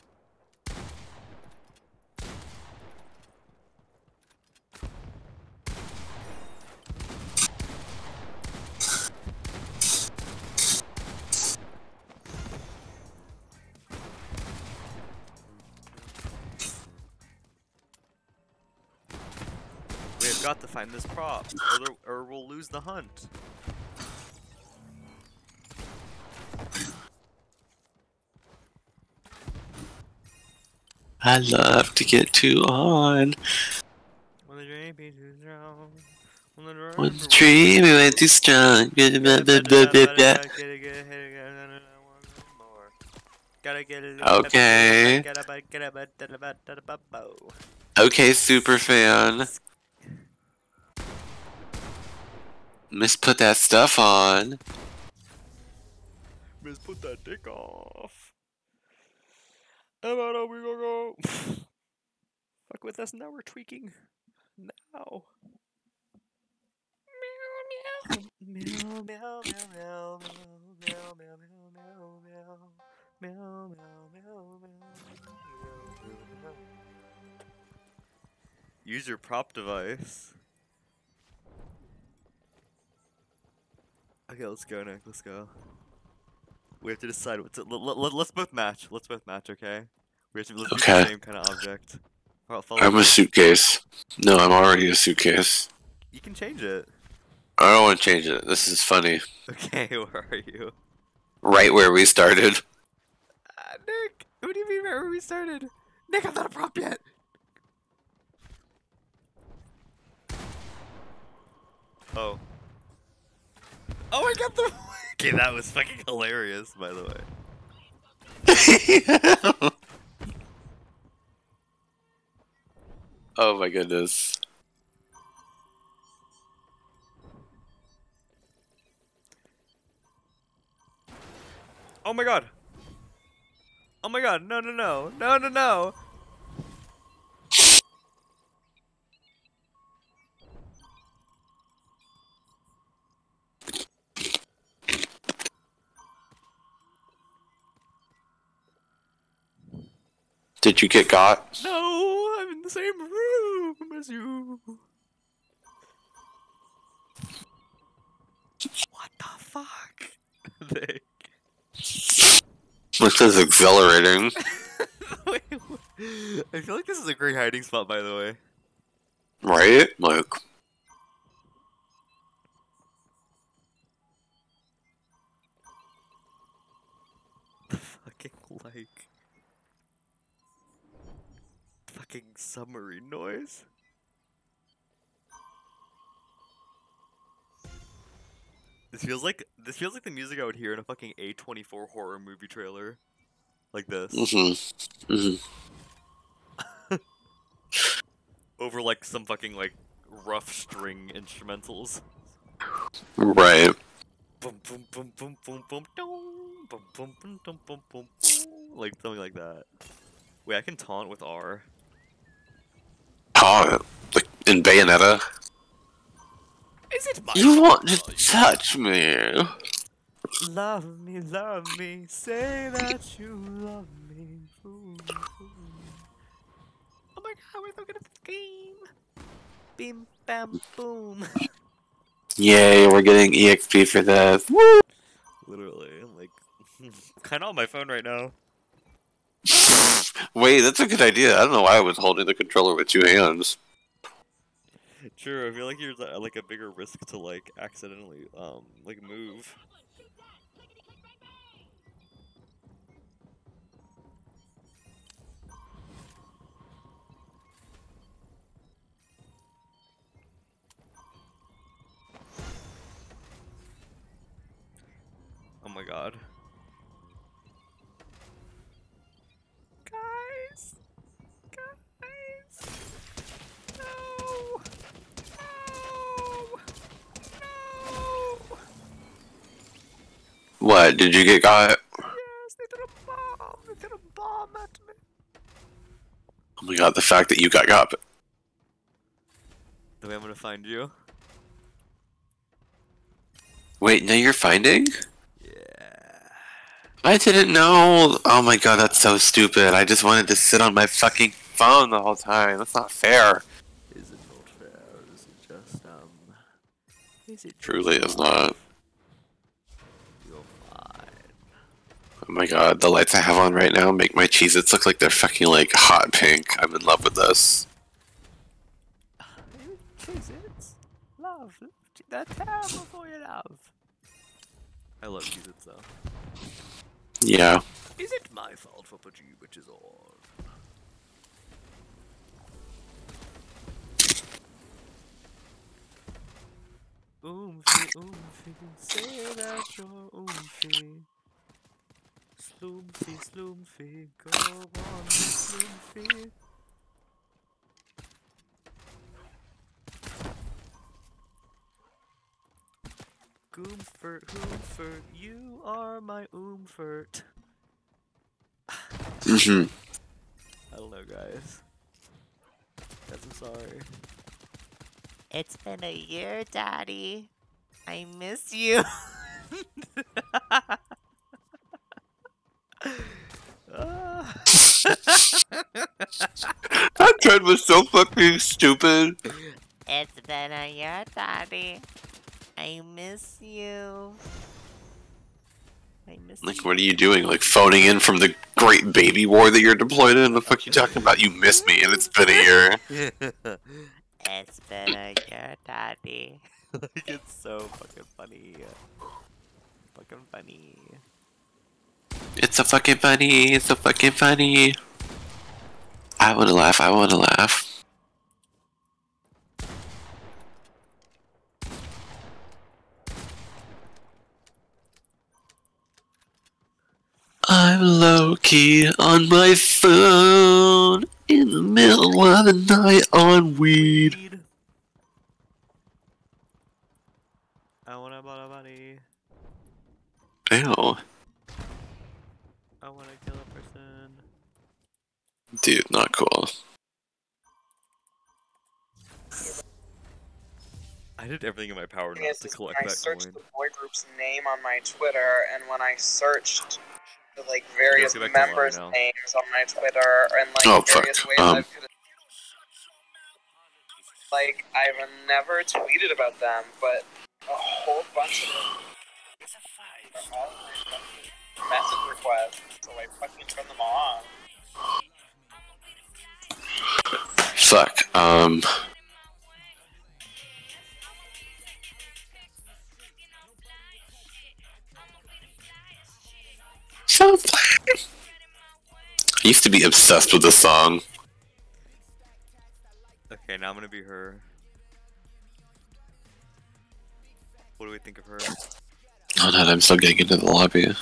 We have got to find this prop, or we'll lose the hunt. I love to get too on. When the dream be too strong. When the dream went too strong. Gotta get it. Okay. Okay, super fan. Miss put that stuff on. Miss, put that dick off. Emma, we gonna go. Fuck with us now. We're tweaking. Now. Meow, meow, meow, meow, meow, meow, meow, meow, meow, meow, meow, meow, meow, meow. Use your prop device. Okay, let's go, Nick. Let's go. We have to decide what to. Let's both match. Let's both match, okay? Let's use the Okay. same kind of object. Follow I'm me. a suitcase. No, I'm already a suitcase. You can change it. I don't want to change it. This is funny. Okay, where are you? Right where we started. Nick! What do you mean where we started? Nick, I'm not a prop yet! Oh. Oh, I got the. Okay, that was fucking hilarious, by the way. Oh my goodness. Oh my god! Oh my god, no, no, no, no, no, no! Did you get got? No, I'm in the same room as you. What the fuck? Nick. This is exhilarating. Wait, I feel like this is a great hiding spot, by the way. Right? Like, The fucking, like... Fucking submarine noise? This feels like the music I would hear in a fucking A24 horror movie trailer. Like this. Over like some fucking like rough string instrumentals. right. Boom boom boom boom boom boom dong, boom boom boom boom boom boom boom, like something like that. Wait, I can taunt with R. Oh, like in Bayonetta. Is it my You fault? want to touch me? Love me, say that you love me. Ooh, ooh. Oh my god, we're so good at this game. Bim bam boom. Yay, we're getting EXP for this. Woo! Literally, I'm like, kind of on my phone right now. Wait, that's a good idea. I don't know why I was holding the controller with 2 hands. True, I feel like you're like a bigger risk to like accidentally like move. Oh my god. Guys! Guys! No! No! No! What, did you get got? Yes, they did a bomb! They did a bomb at me! Oh my god, the fact that you got got. The way I'm gonna find you? Wait, now you're finding? Yeah. I didn't know. Oh my god, that's so stupid. I just wanted to sit on my fucking phone the whole time. That's not fair. Is it not fair? Is it just, is it Truly just is not. You're fine. Oh my god, the lights I have on right now make my Cheez-Its look like they're fucking like hot pink. I'm in love with this. Cheez-Its? Love. They're terrible for your love. I love Cheez-Its though. Yeah. Is it my fault for putting you bitches on? Oomphy, oomphy, say that you're oomphy. Sloomphy, sloomphy, go on, sloomphy. Goomfert, Hoomfert, you are my oomfert. Mm-hmm. I don't know, guys. Guys, I'm sorry. It's been a year, Daddy. I miss you. That trend was so fucking stupid. It's been a year, Daddy. I miss you. I miss Like, you. what are you doing? Like, phoning in from the great baby war that you're deployed in? The fuck you talking about? You missed me and it's been a year. It's been a year, Daddy. Like, it's so fucking funny. Fucking funny. It's so fucking funny. It's so fucking funny. I wanna laugh. I wanna laugh. I'm low-key on my phone in the middle of the night on weed. I wanna bought a body. Ew. I wanna kill a person. Dude, not cool. I did everything in my power not Is to when collect I that searched coin. the boy group's name on my Twitter, and when I searched the like various see back to lobby members' now. names on my Twitter, and like Oh, various fuck. ways I could, like, I've never tweeted about them, but a whole bunch of them are all my fucking message requests, so I fucking turn them on. Fuck. So I used to be obsessed with this song. Okay, now I'm gonna be her. What do we think of her? Oh no, I'm still getting into the lobby.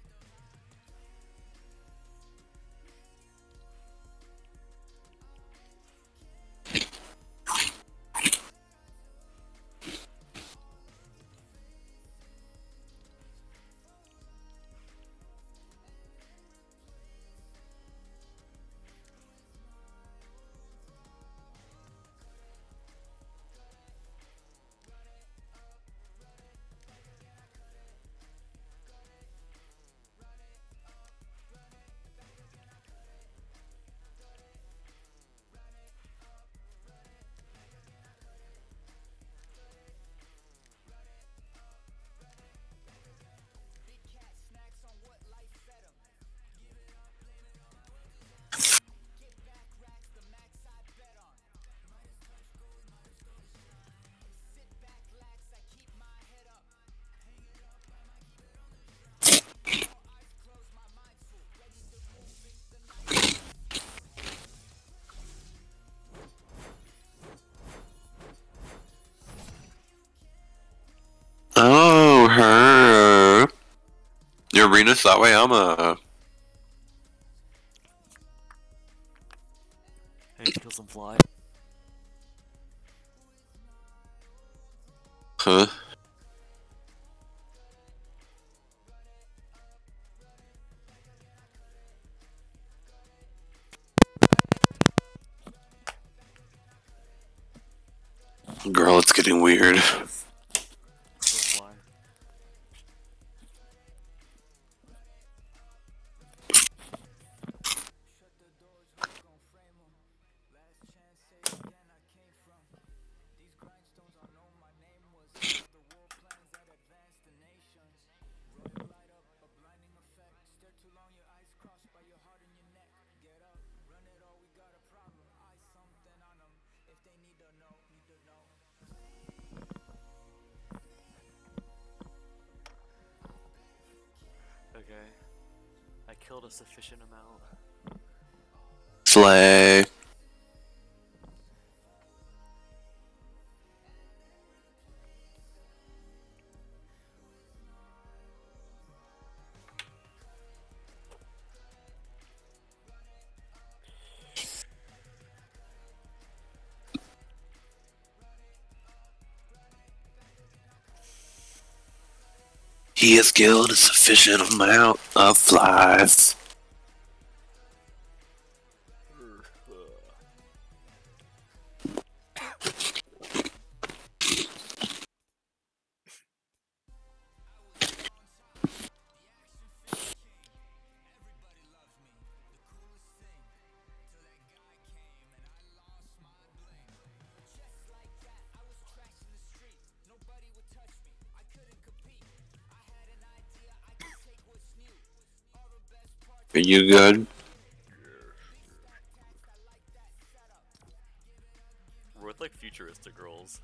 Oh, her. Your arena's that way, I'm a. I need to kill some fly. Huh? Girl, it's getting weird. Kill fly. Okay. I killed a sufficient amount. Slay. He has killed a sufficient amount of flies. Are you good? We're with like futuristic girls.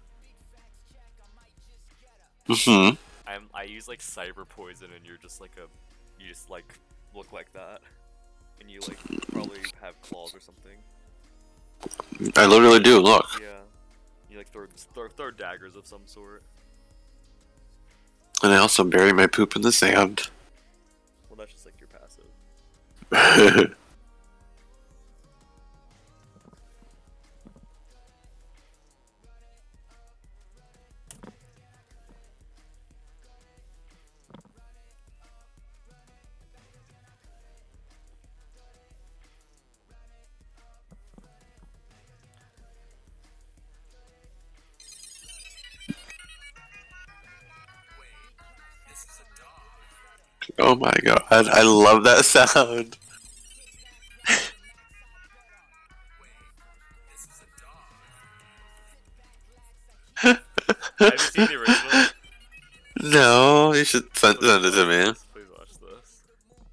Mm-hmm. I use like cyber poison, and you're just like you just like look like that, and you like probably have claws or something. I literally do, look. Yeah, you like throw daggers of some sort. And I also bury my poop in the sand. Well, that's just like your passive. Oh my god, I love that sound. Have you seen the original? No, you should send it to me. Please watch this.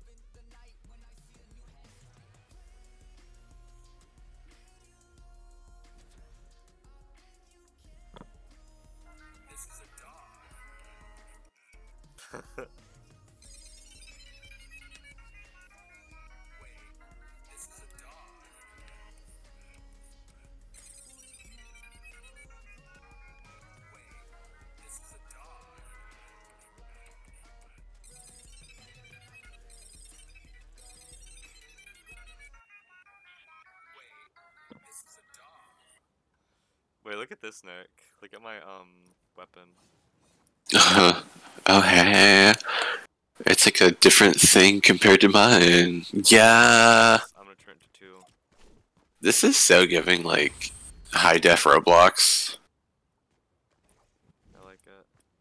Wait, look at this, Nick. Look at my weapon. Oh hey, it's like a different thing compared to mine. Yeah, I'm gonna turn it to 2. this is so giving like high def Roblox. I like it.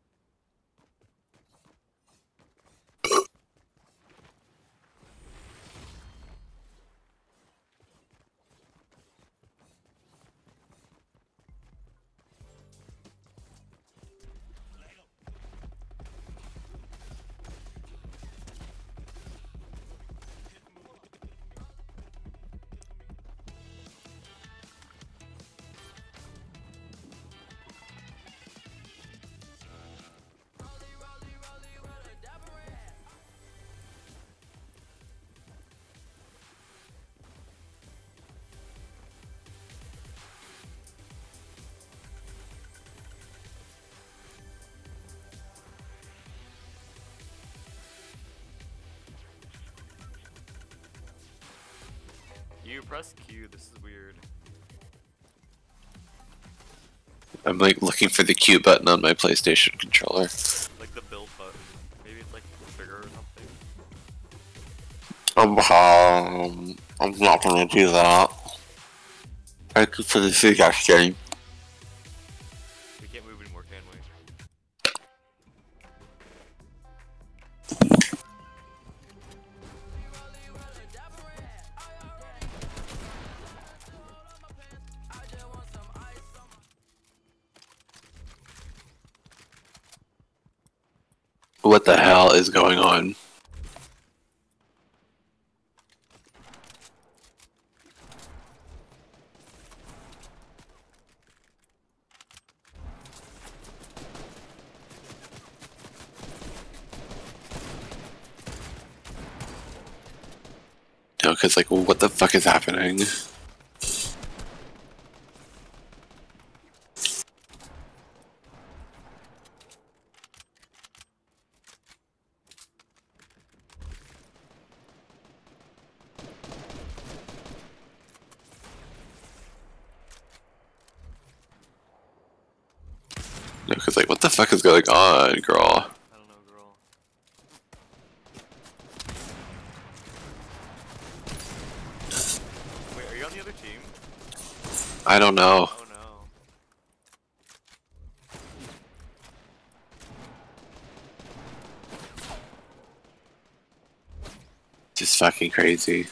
You press Q, this is weird. I'm like looking for the Q button on my PlayStation controller. Like the build button. Maybe it's like bigger or something. I'm not gonna do that. Thank you for the suggestion. We can't move anymore, can we? What the hell is going on? No, because like, what the fuck is happening? No, because like, what the fuck is going on, girl? I don't know, girl. Wait, are you on the other team? I don't know. Oh no. Just fucking crazy.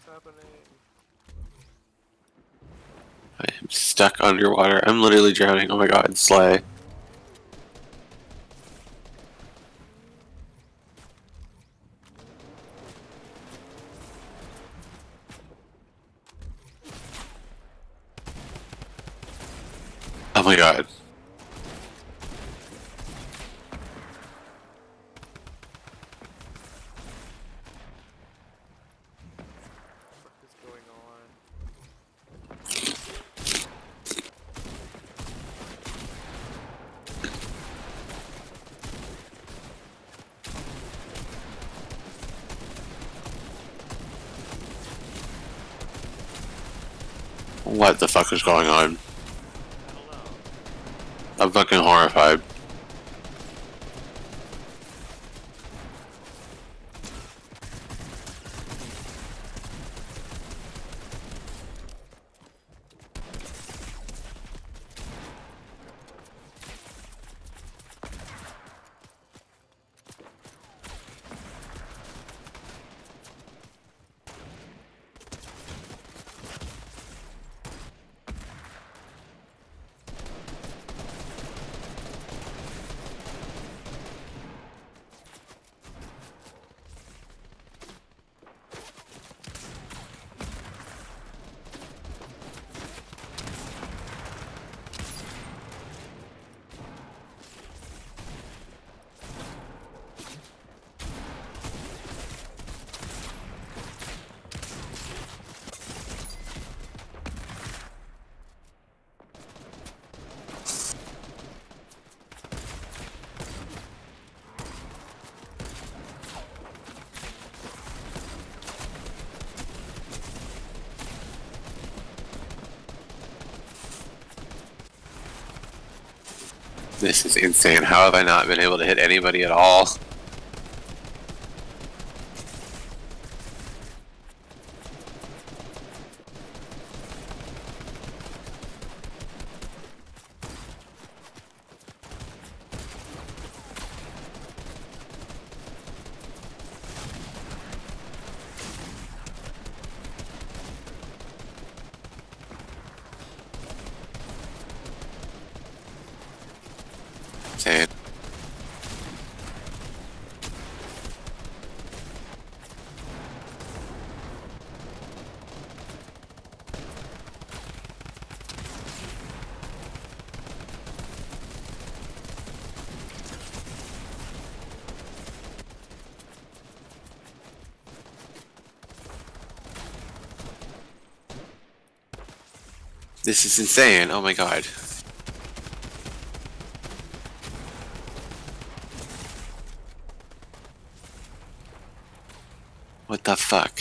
I'm stuck underwater. I'm literally drowning. Oh my god, Slay. Oh my god. What is going on? What the fuck is going on? I don't know. I'm fucking horrified. This is insane. How have I not been able to hit anybody at all? Insane. This is insane. Oh my god. What the fuck?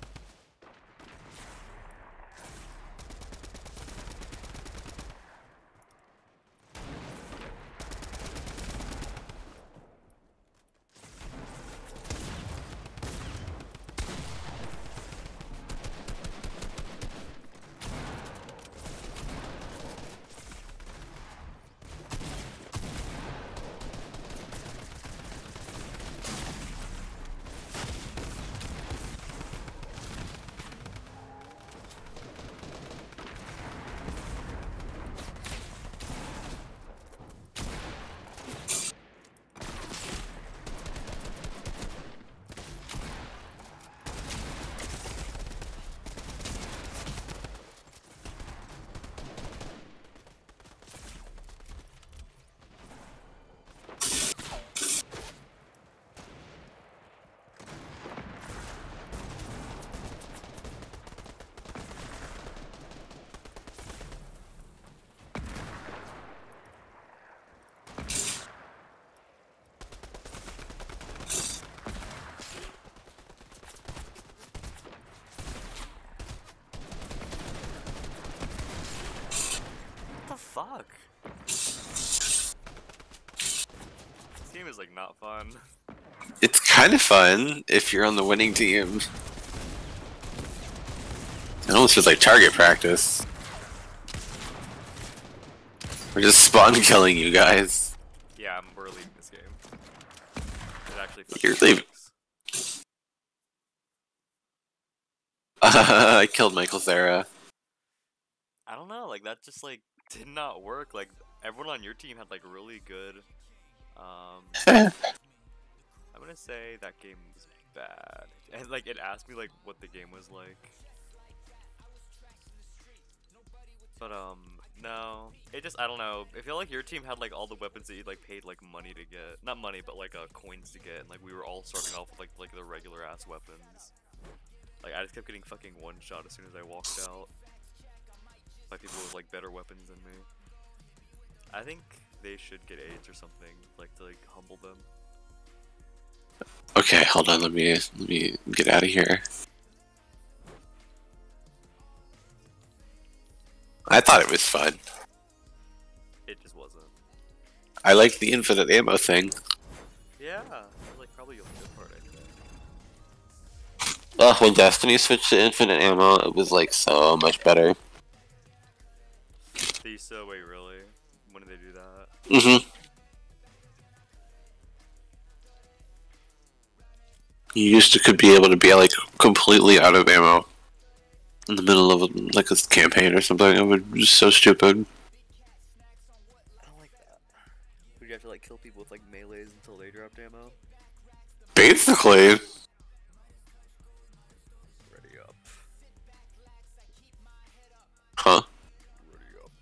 What the fuck? This game is like not fun. It's kind of fun if you're on the winning team. It almost feels like target practice. We're just spawn killing you guys. Yeah, we're leaving this game. It actually You're fucking leaving. sucks. I killed Michael Sarah. I don't know, like that just like did not work. Like everyone on your team had like really good. I'm gonna say that game was bad, and like it asked me like what the game was like. But no, it just I don't know. I feel like your team had like all the weapons that you like paid like money to get, not money, but like coins to get, and like we were all starting off with like the regular ass weapons. Like I just kept getting fucking one shot as soon as I walked out by people with like better weapons than me. I think they should get AIDS or something, like to like humble them. Okay, hold on. Let me get out of here. I thought it was fun. It just wasn't. I like the infinite ammo thing. Yeah, that's like probably a good part. I think. Oh, when Destiny switched to infinite ammo, it was like so much better. Wait, really? When did they do that? You used to could be able to be like completely out of ammo in the middle of like a campaign or something. It was just so stupid. I don't like that. Would you have to like kill people with like melees until they dropped ammo? Basically. Ready up. Huh? Ready up.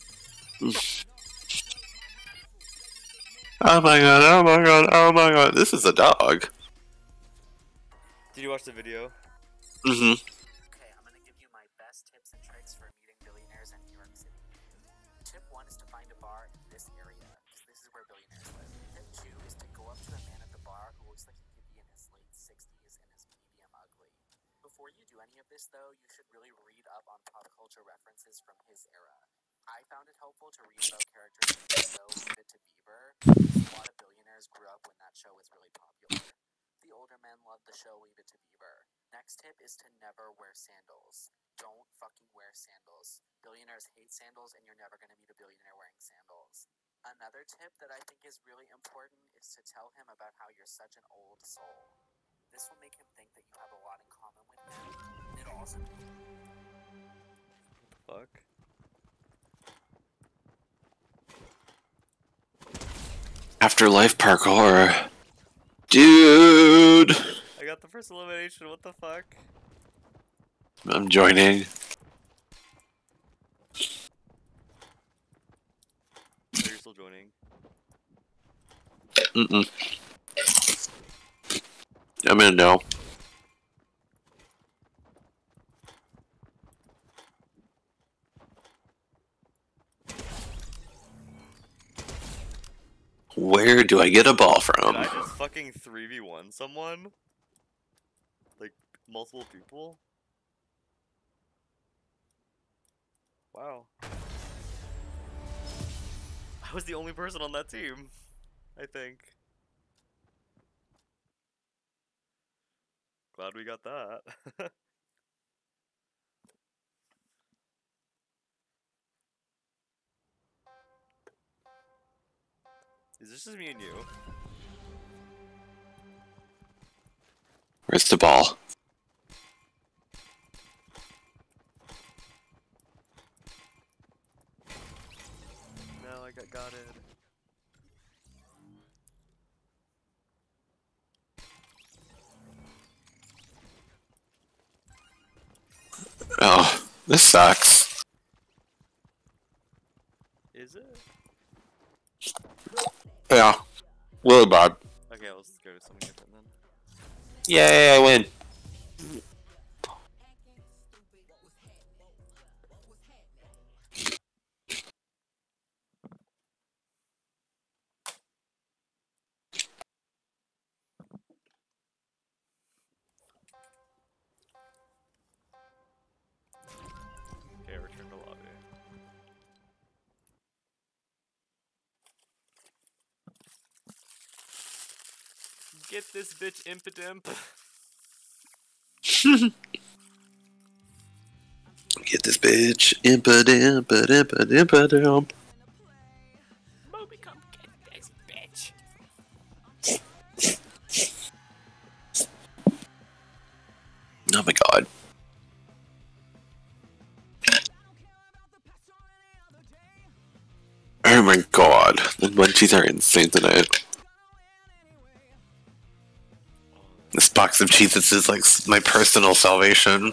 Oh my god, oh my god, oh my god. This is a dog. Did you watch the video? Mm-hmm. Okay, I'm gonna give you my best tips and tricks for meeting billionaires in New York City. Tip 1 is to find a bar in this area, because this is where billionaires live. Tip 2 is to go up to the man at the bar who looks like he could be in his late 60s and is medium ugly. Before you do any of this, though, you should really read up on pop culture references from his era. I found it helpful to read about characters from the show Leave It to Beaver, because a lot of billionaires grew up when that show was really popular. The older men loved the show Leave It to Beaver. Next tip is to never wear sandals. Don't fucking wear sandals. Billionaires hate sandals, and you're never going to meet a billionaire wearing sandals. Another tip that I think is really important is to tell him about how you're such an old soul. This will make him think that you have a lot in common with him. It'll also... Fuck. Afterlife parkour. Dude! I got the first elimination, what the fuck? I'm joining. Are you still joining? Mm-mm. I'm in no. Where do I get a ball Did from? I just fucking 3v1 someone? Like, multiple people? Wow. I was the only person on that team, I think. Glad we got that. Is this just me and you? Where's the ball? No, I got it. Oh, this sucks. Is it? Yeah. Really bad. Okay, let's go to something different then. Yay, I win. Okay, return to lobby. Get this bitch impidimp. Get this bitch. Impa-dimpa-dimpa-dimpa-dimp. Moby, come get this bitch. Oh my god. my god, the munchies are insane tonight. This box of Cheez-Its is like my personal salvation.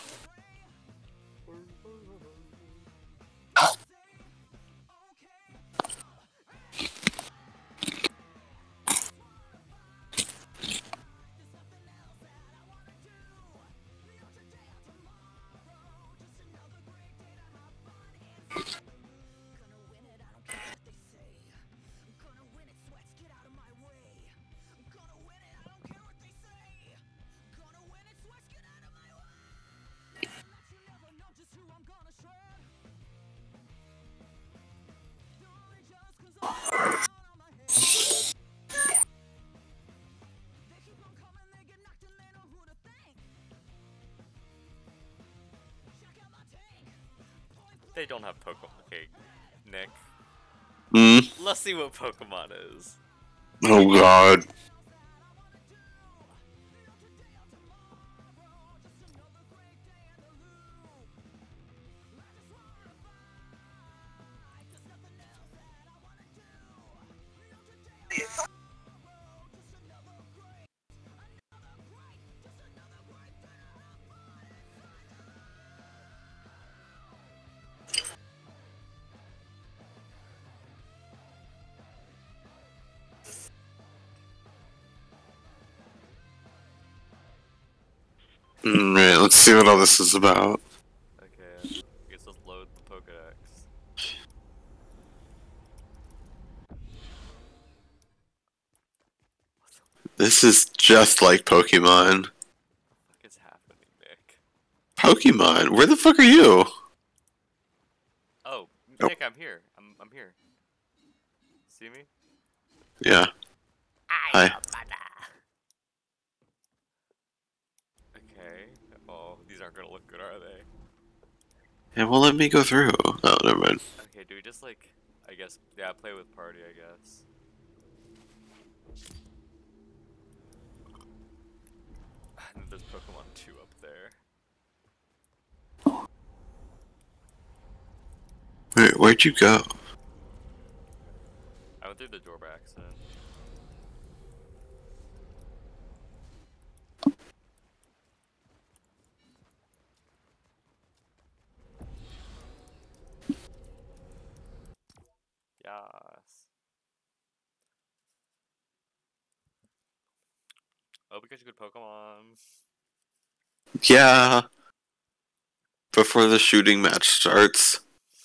They don't have Pokemon. Okay, Nick. Hmm? Let's see what Pokemon is. Oh god. Right, let's see what all this is about. Okay, I guess let's load the Pokedex. This is just like Pokemon. What is happening, Nick? Pokemon? Where the fuck are you? Oh, Oh. Nick, I'm here. I'm here. See me? Yeah. Hi. I'm your mother. Okay. Oh, these aren't gonna look good, are they? It won't let me go through. Oh, never mind. Okay, do we just like, I guess, yeah, play with party, I guess. And then there's Pokemon 2 up there. Where'd you go? I went through the door by accident. Yes. Oh, we got you good Pokemon. Yeah. Before the shooting match starts.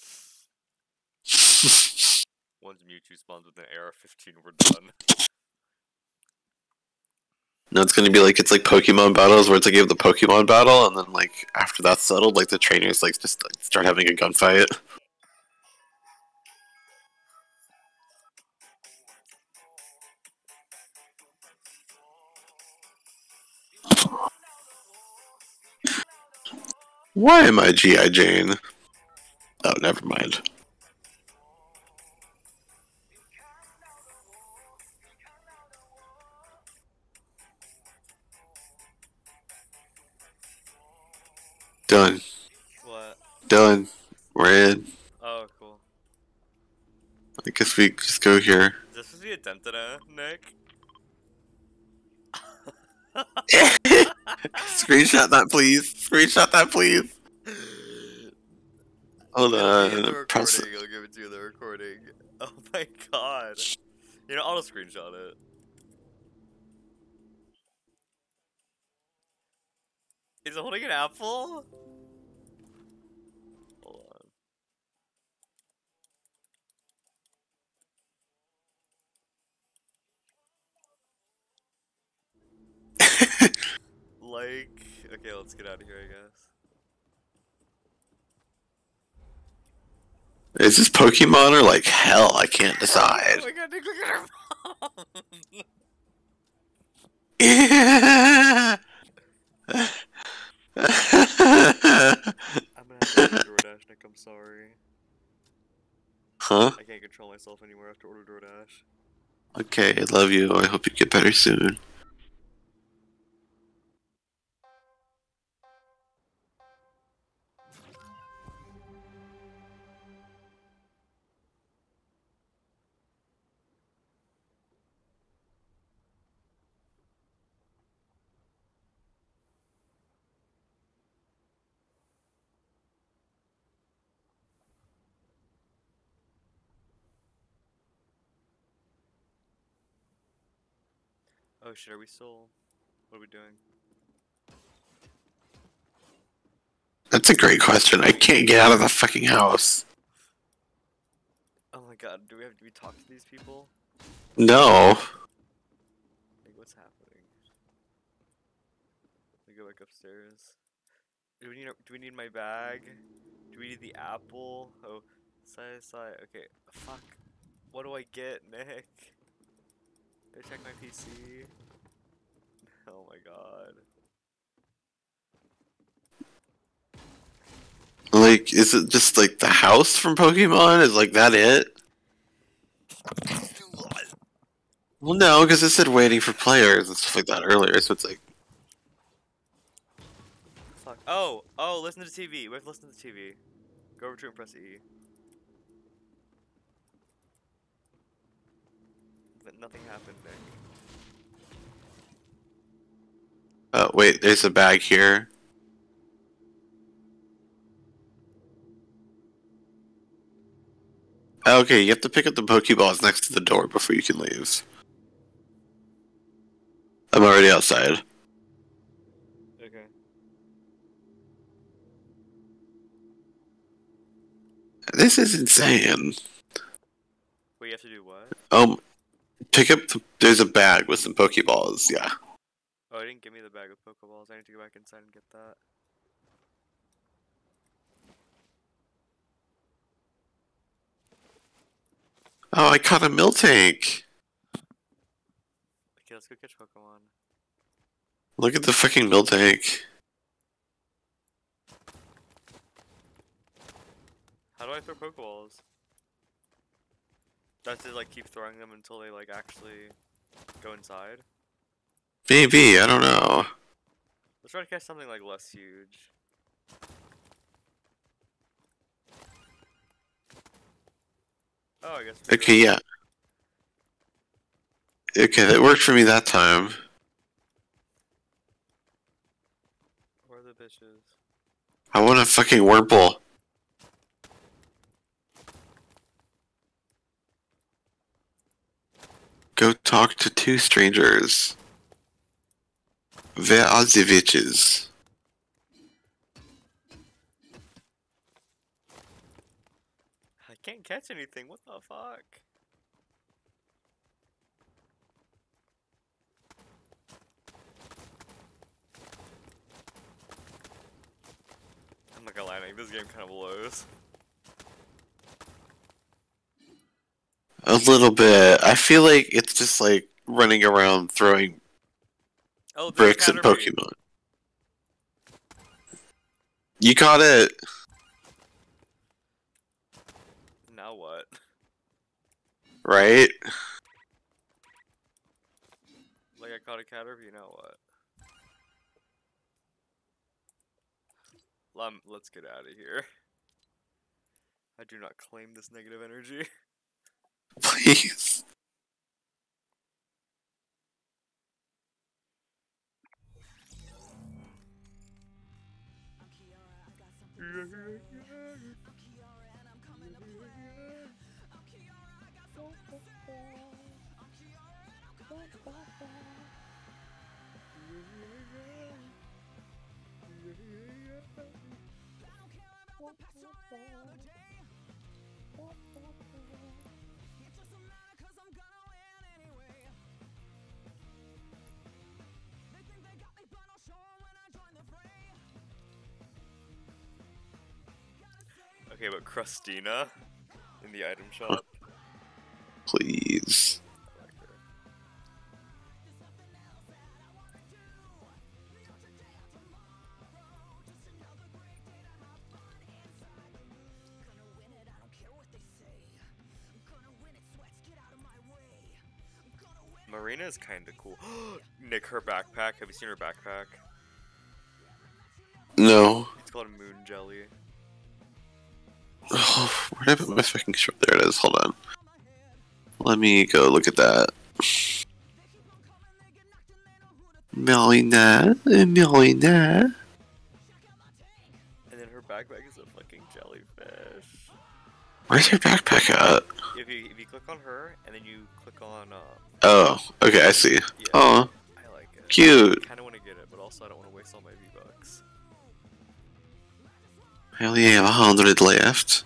Once Mewtwo spawns with an AR-15, we're done. No, it's gonna be like it's like Pokemon battles where it's like you have the Pokemon battle and then like after that's settled, like the trainers like just like, start having a gunfight. Why am I G.I. Jane? Oh, never mind. Done. What? Done. We're in. Oh, cool. I guess we just go here. Is this supposed to be a Dentana, Nick? Screenshot that, please. Screenshot that, please. Hold In the on. Press. recording, I'll give it to you in the recording. Oh my god. You know, I'll just screenshot it. Is it holding an apple? Hold on. Like, okay, let's get out of here, I guess. Is this Pokemon or like hell? I can't decide. Oh my god, Nick, look at her mom! I'm gonna have to order DoorDash, Nick, I'm sorry. Huh? I can't control myself anymore, I have to order DoorDash. Okay, I love you. I hope you get better soon. Oh shit, are we still... What are we doing? That's a great question. I can't get out of the fucking house. Oh my god, do we talk to these people? No. Like, what's happening? We go back upstairs. Do we need my bag? Do we need the apple? Oh, side. Okay, fuck. What do I get, Nick? Did I check my PC? Oh my god. Like, is it just like the house from Pokemon? Is like that it? Well, no, because it said waiting for players and stuff like that earlier, so it's like, Fuck. Oh, listen to the TV. We have to listen to the TV. Go over to it and press E. But nothing happened, Nick. oh wait, there's a bag here. Okay, you have to pick up the Pokeballs next to the door before you can leave. I'm already outside. Okay. This is insane. Wait, you have to do what? Pick up there's a bag with some Pokeballs, yeah. Oh, it didn't give me the bag of Pokeballs. I need to go back inside and get that. Oh, I caught a Miltank! Okay, let's go catch Pokemon. Look at the fucking Miltank. How do I throw Pokeballs? Do I have to like keep throwing them until they like actually go inside? Maybe, I don't know. Let's try to catch something like less huge. Oh, I guess. Okay, yeah. Okay, that worked for me that time. Where are the bitches? I want a fucking Wurmple. Go talk to two strangers. Where are the witches? I can't catch anything. What the fuck? I'm not gonna lie, Nick, this game kind of blows. A little bit. I feel like it's just like running around throwing Oh, there's a bricks at Caterpie. Pokemon. You caught it! Now what? Right? Like I caught a Caterpie, now what? Let's get out of here. I do not claim this negative energy. Please. Okay, but Crustina in the item shop. Please. I like her. Marina is kind of cool. Nick, her backpack. Have you seen her backpack? No. It's called Moon Jelly. Oh, where did I put my fucking shirt? There it is. Hold on. Let me go look at that. Melina. Melina. And then her backpack is a fucking jellyfish. Where's your backpack at? if you click on her and then you click on Oh, okay, I see. yeah, Oh, I like it. cute. I kind of want to get it, but also I don't want to waste all my V-Bucks. I only have 100 left.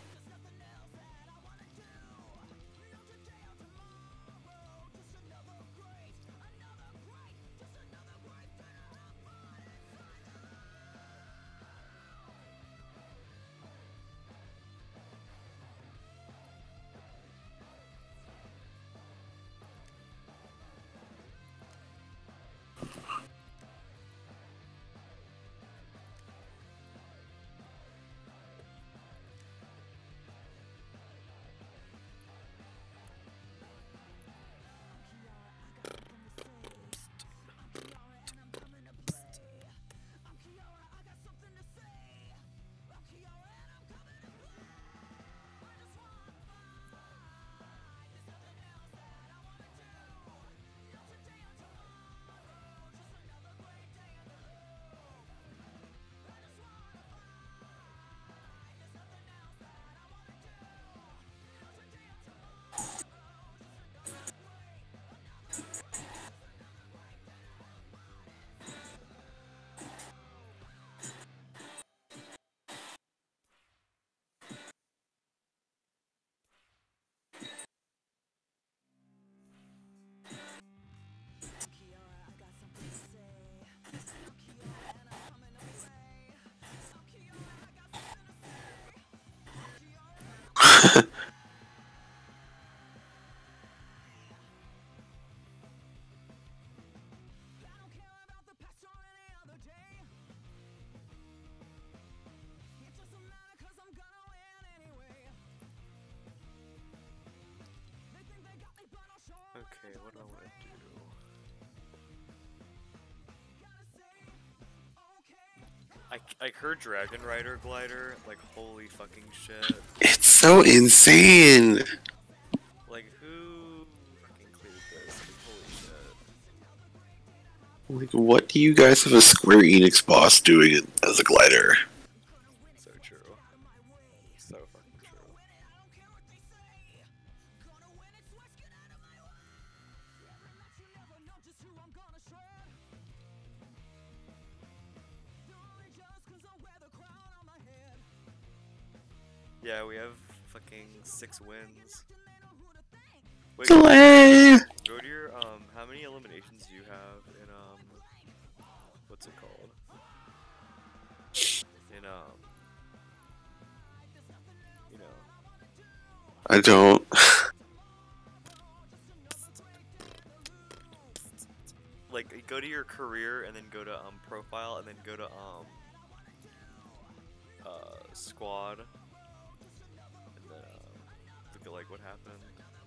Okay, what do I want to do? Like her Dragon Rider glider, like holy fucking shit. It's so insane. Like who fucking cleared this? Like, holy shit. Like, what do you guys have a Square Enix boss doing as a glider? So true. So fucking true. Yeah, we have fucking 6 wins. Wait, Slay! go to your how many eliminations do you have in what's it called? In you know. I don't. Like go to your career and then go to profile and then go to squad and then look at like what happened.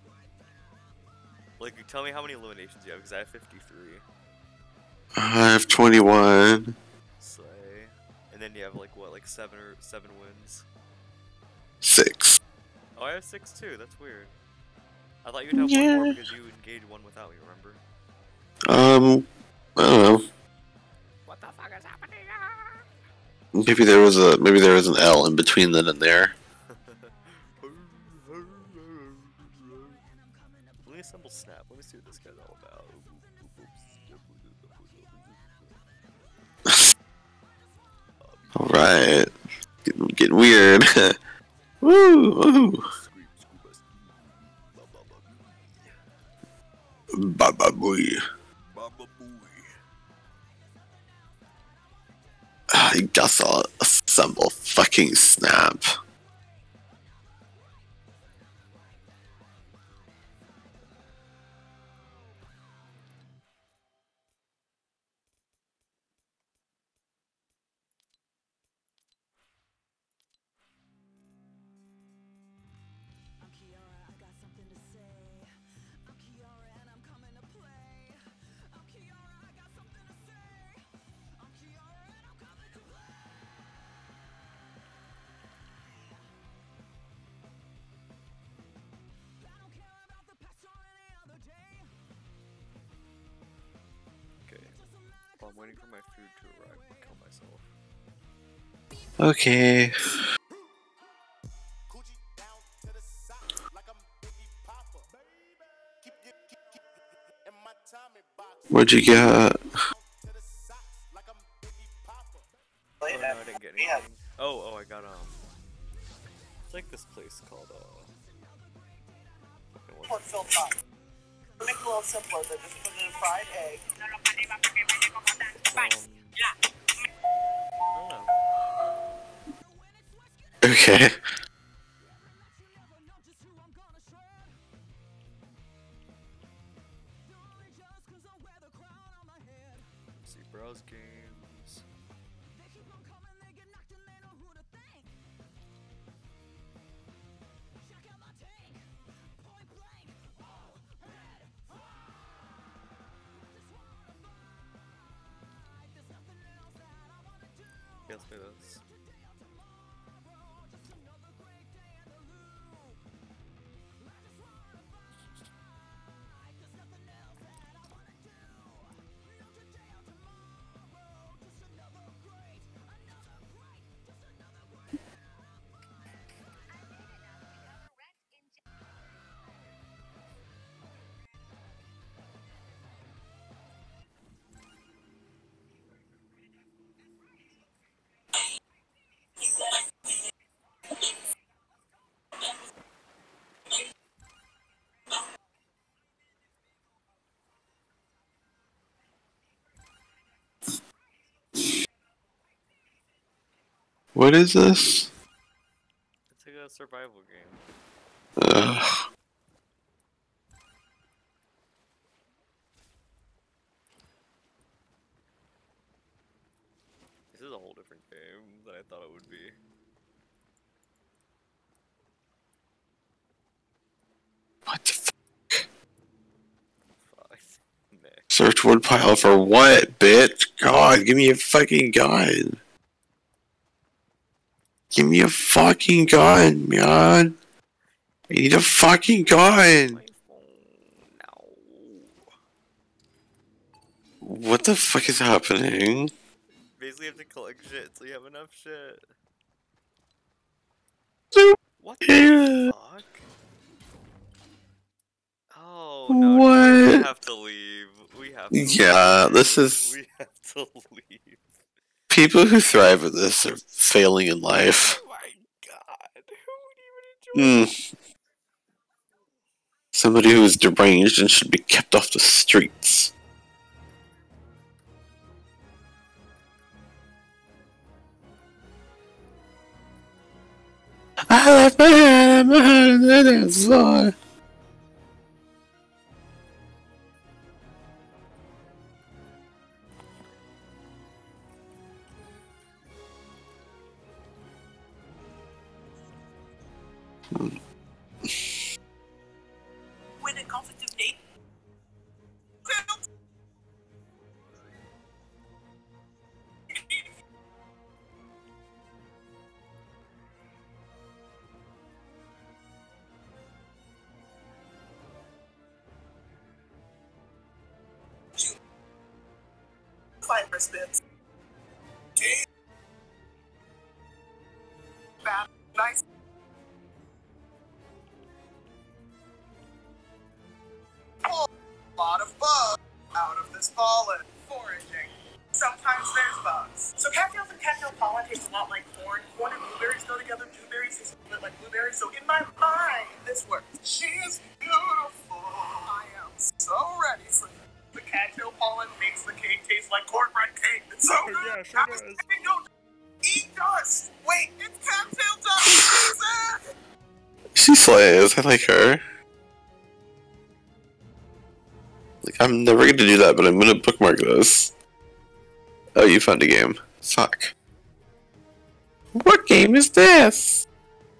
Like tell me how many eliminations you have because I have 53. I have 21. Slay. And then you have like what, like 7 wins? 6. Oh, I have 6 too. That's weird. I thought you'd have one Yeah. more because you engaged one without me. Remember? I don't know. What the fuck is happening? Maybe there was an L in between then and there. Let me assemble Snap. Let me see what this guy's all about. Alright. Getting weird. Woo! Woo! Baba booey. I guess I'll assemble fucking Snap. Okay. While I'm waiting for my food to arrive, I'll kill myself. Okay. What'd you get? Oh, no, I didn't get anything. Oh, I got it's like this place called Fill top. Make it a little simpler than just put in a fried egg. I don't know. Okay. See, browse games. Yeah, let's play this. What is this? It's like a survival game. Ugh. This is a whole different game than I thought it would be. What the f- Fuck. Nick. Search woodpile for what, bitch? God, give me a fucking gun. Give me a fucking gun, man. I need a fucking gun. My phone. No. What the fuck is happening? Basically, you have to collect shit so you have enough shit. What Yeah. the fuck? Oh no, Charlie, we What? have to leave. We have to Yeah, leave. this is... We have to leave. People who thrive at this are failing in life. Oh my god. Who would even enjoy Hmm. Somebody who is deranged and should be kept off the streets. I left my hand behind the dance floor. When it conflict of date. Fiber spits. Bad. Nice. Pull a lot of bugs out of this pollen. Foraging. Sometimes there's bugs. So cattails and cattail pollen tastes a lot like corn. Corn and blueberries go together. Blueberries taste a bit like blueberries. So in my mind, this works. She is beautiful. I am so ready for you. The cattail pollen makes the cake taste like cornbread cake. It's so good. Yeah, sure does. Eat dust. Wait, it's cattail dust. She slays. I like her. Like, I'm never gonna do that, but I'm gonna bookmark this. Oh, you found a game. Fuck. What game is this?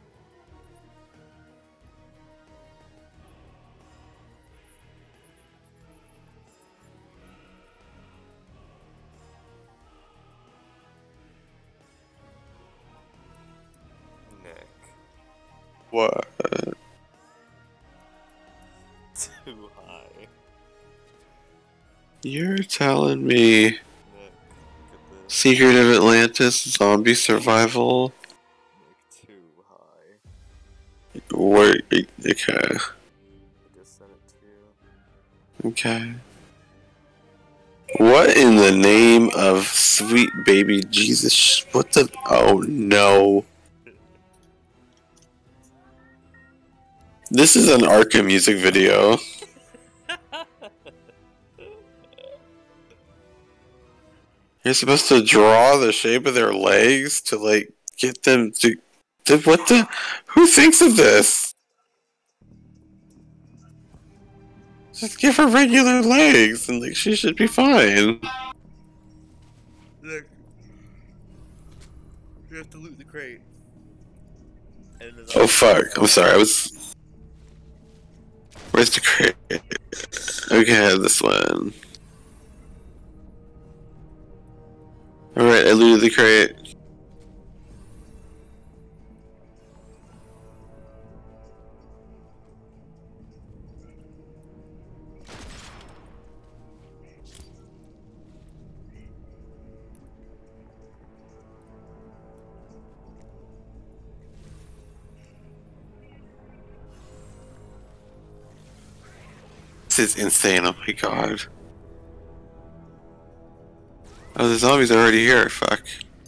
Nick. What? Too high. You're telling me Nick, look at this. Secret of Atlantis zombie survival? Nick, too high. Where? Okay. I just sent it to you. Okay. What in the name of sweet baby Jesus? What the? Oh no. This is an Arca music video. You're supposed to draw the shape of their legs to, like, get them to what the? Who thinks of this? Just give her regular legs and, like, she should be fine. Look. You have to loot the crate. And there's Oh fuck, I'm sorry, I was... Where's the crate? Okay, I have this one. Alright, I looted the crate. This is insane, oh my god. Oh, the zombies are already here, fuck.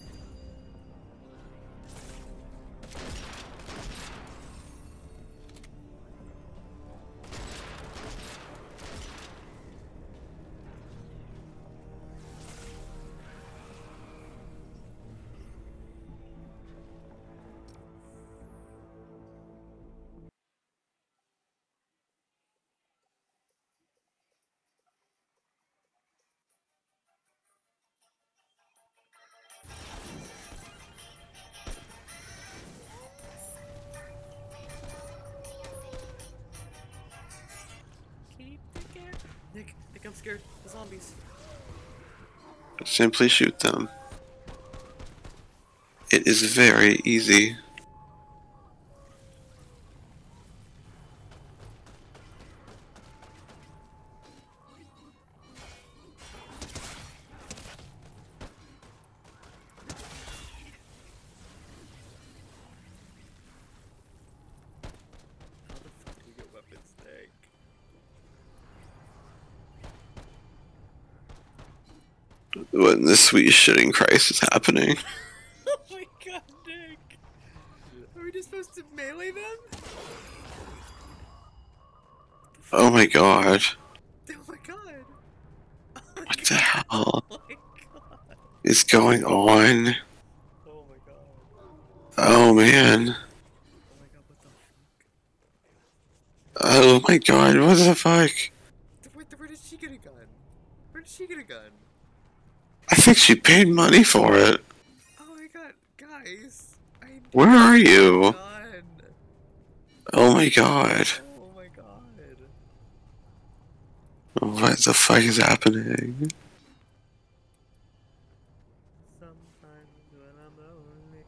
Nick, I'm scared. The zombies. Simply shoot them. It is very easy. How the fuck do we get weapons, Nick? What in the sweet shitting Christ is happening? Oh my god, Nick! Are we just supposed to melee them? Oh my god. Oh my god! Oh my What the hell Oh my god! is going on? Oh my god! Oh man. Oh my god, what the fuck? Oh my god, what the fuck? Where did she get a gun? Where did she get a gun? I think she paid money for it. Oh my god, guys! I Where are you? gun! Oh my god. Oh my god! What the fuck is happening? Sometimes when I'm lonely,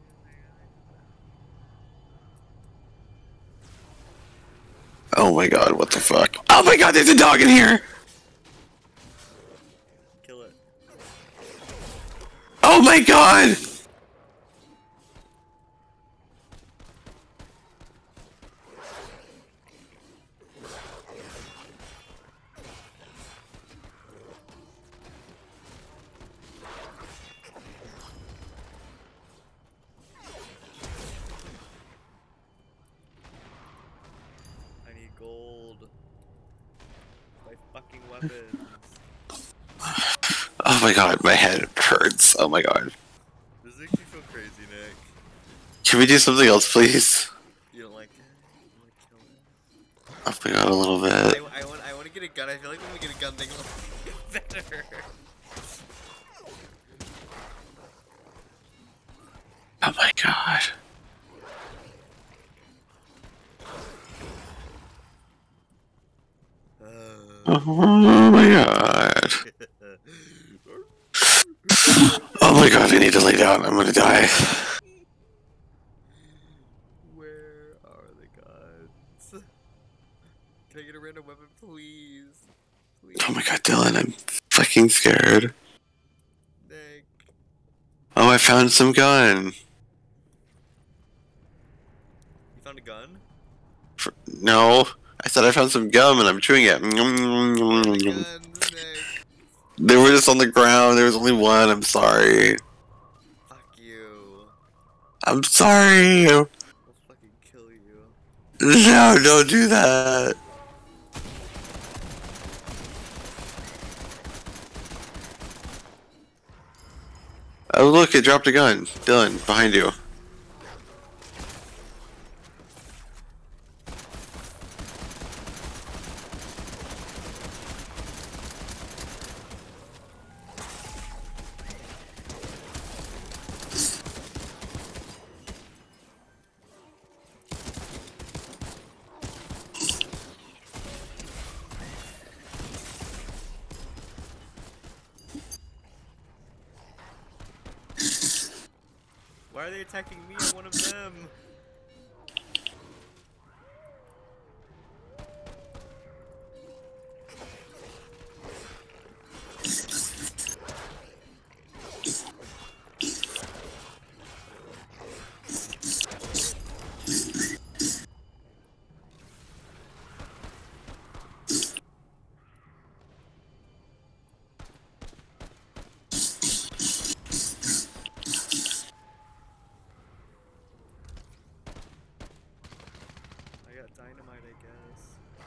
Oh my god, what the fuck? Oh my god, there's a dog in here! kill it. Oh my god! I need gold. My fucking weapons. Oh my god, my head hurts. Oh my god. This makes me feel crazy, Nick. Can we do something else, please? You don't like it? You want to kill it? Oh my god, a little bit. I want to get a gun. I feel like when we get a gun, things will get better. Oh my god. Oh my god. Oh my god, I need to lay down. I'm gonna die. Where are the guns? Can I get a random weapon, please? Please. Oh my god, Dylan, I'm fucking scared. Nick. Oh, I found some gun. You found a gun? No, I said I found some gum and I'm chewing it. Guns, Nick. They were just on the ground. There was only one. I'm sorry. Fuck you. I'm sorry. I'll fucking kill you. No, don't do that. Oh, look, it dropped a gun. Dylan, behind you. Why are they attacking me? I'm one of them. I got dynamite, I guess.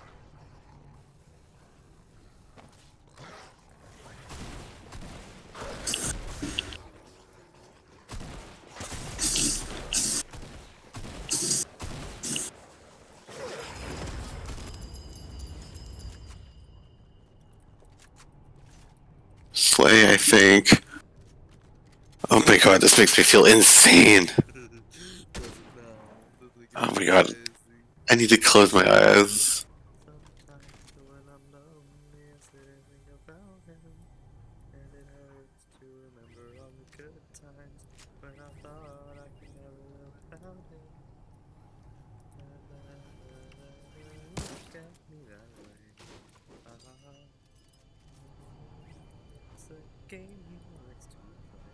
Slay, I think. Oh my god, this makes me feel insane. Oh my god. I need to close my eyes. Sometimes when I'm lonely, I sit and think about him, and it hurts to remember all the good times when I thought I could never live without him. Look at me that way. It's a game he likes to play.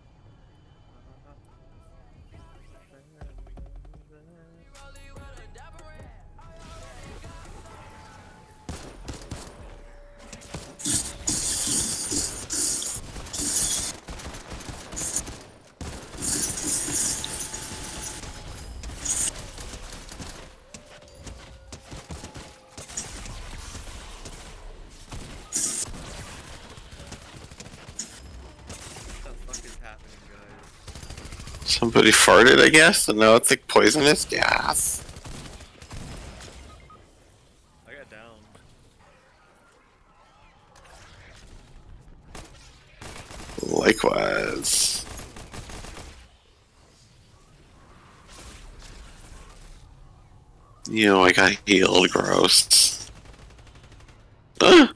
What the fuck is happening, guys? Somebody farted, I guess, and now it's like poisonous gas. I got down. Likewise. You know, I got healed, gross. Ah!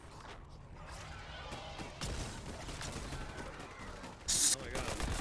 Oh my god.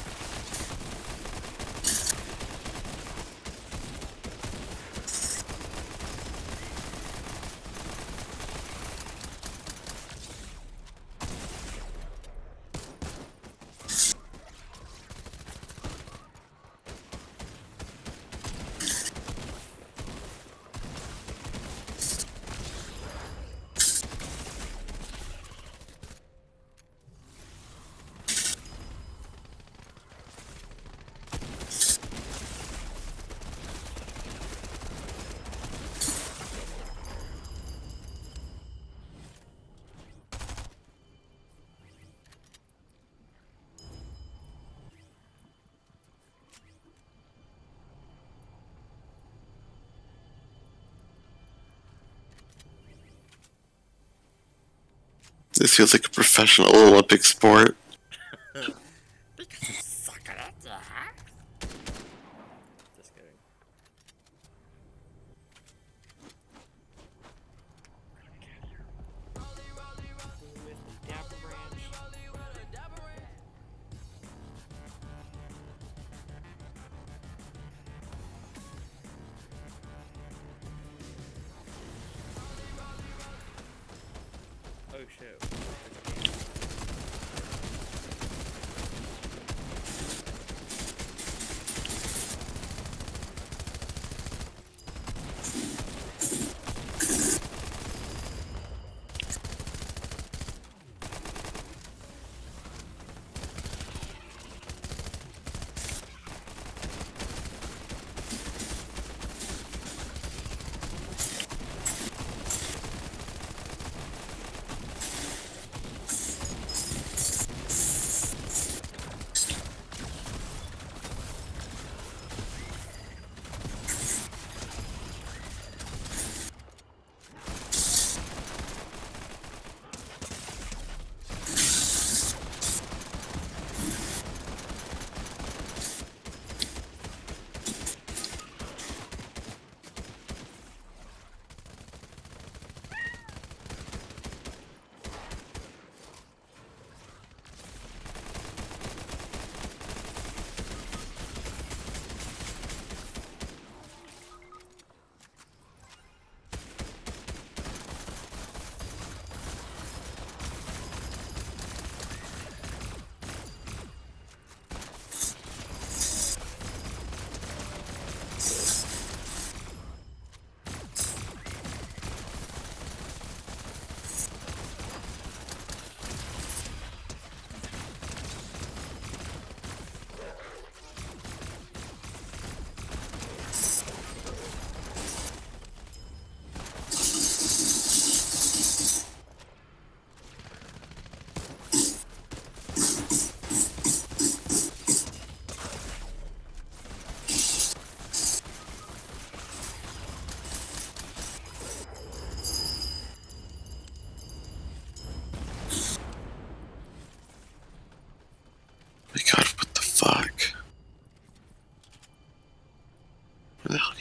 This feels like a professional Olympic sport. Because you suck at it, yeah? Just kidding. Oh shit.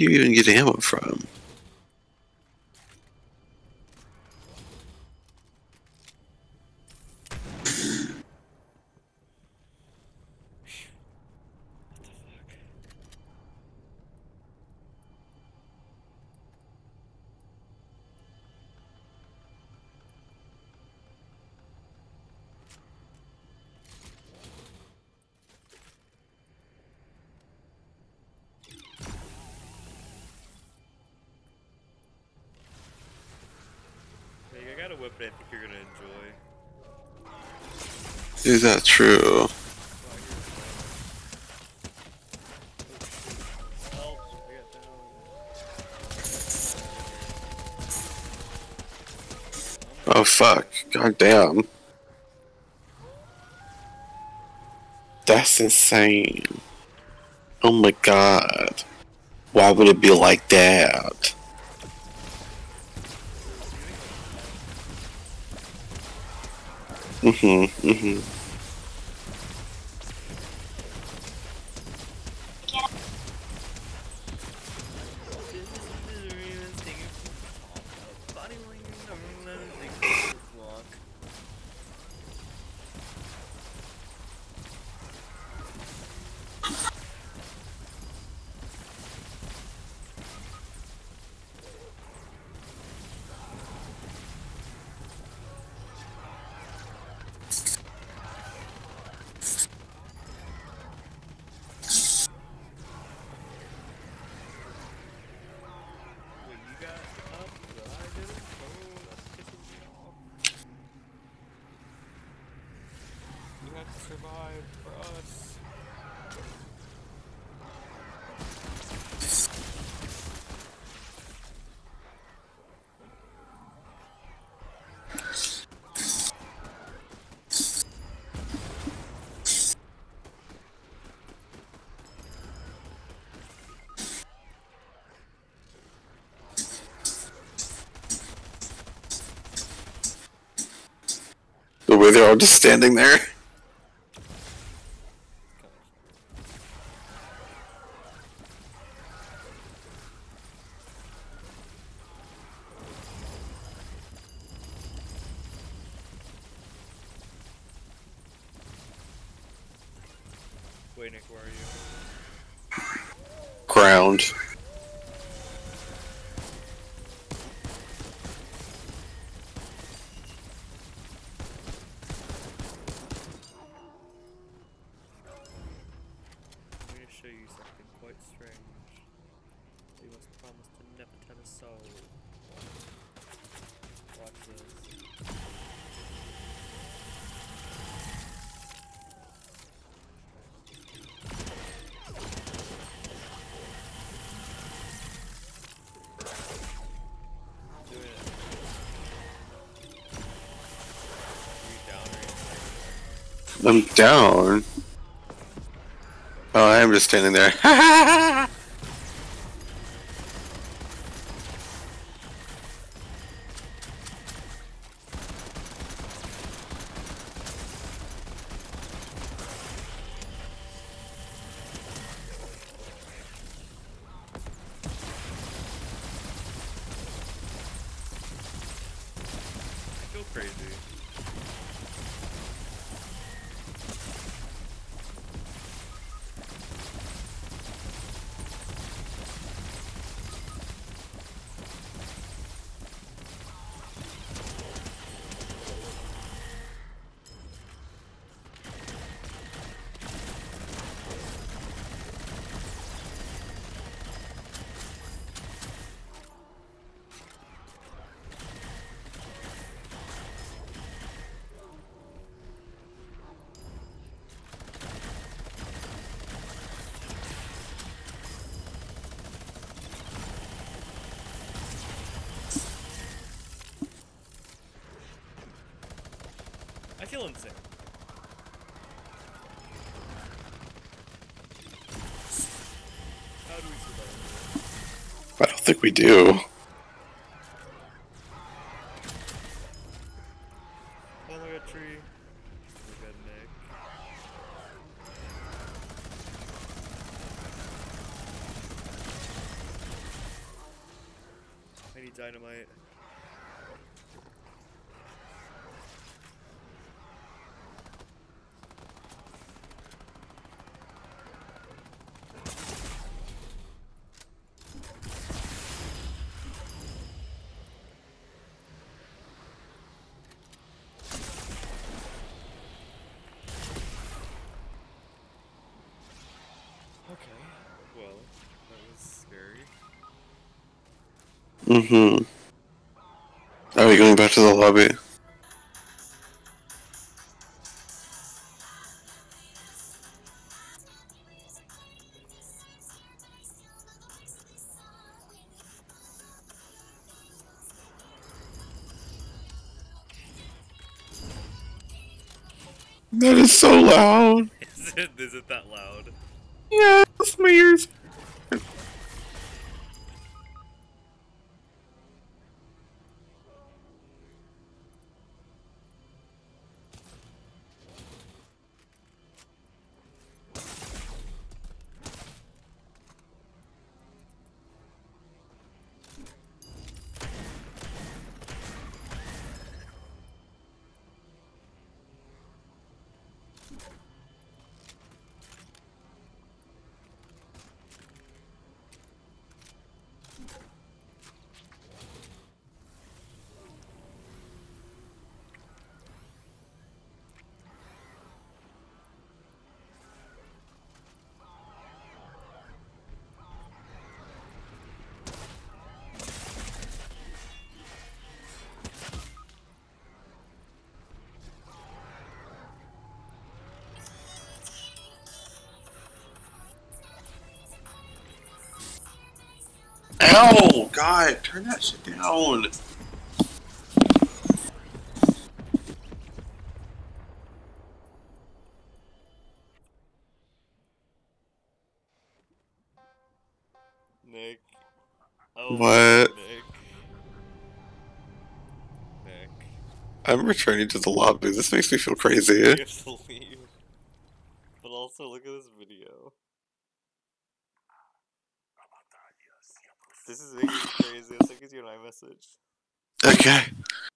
do you even get ammo from? Like, I got a weapon I think you're gonna enjoy. Is that true? Help! I got down. Oh fuck. God damn. That's insane. Oh my god. Why would it be like that? Mm-hmm. Wait, you got up, but I didn't. Oh, that's pissing me off. You have to survive for us. The way they're all just standing there. Wait, Nick, where are you? Ground. I'm going to show you something quite strange. We must promise to never tell a soul. Watch this. Do it. Are you down or inside? I'm down. Oh, I am just standing there. I feel crazy. I feel insane. How do we survive? I don't think we do. Oh my god, tree. Oh my god, Nick. need dynamite. Okay, well, that was scary. Mm-hmm. Are we going back to the lobby? That is so loud. Is it that loud? Yes, my ears. Ow! God, turn that shit down. Nick. Oh, What? Nick. Nick. I'm returning to the lobby. This makes me feel You crazy. have to leave. But also, look at this video. This is making me crazy. I think it's your iMessage. Okay.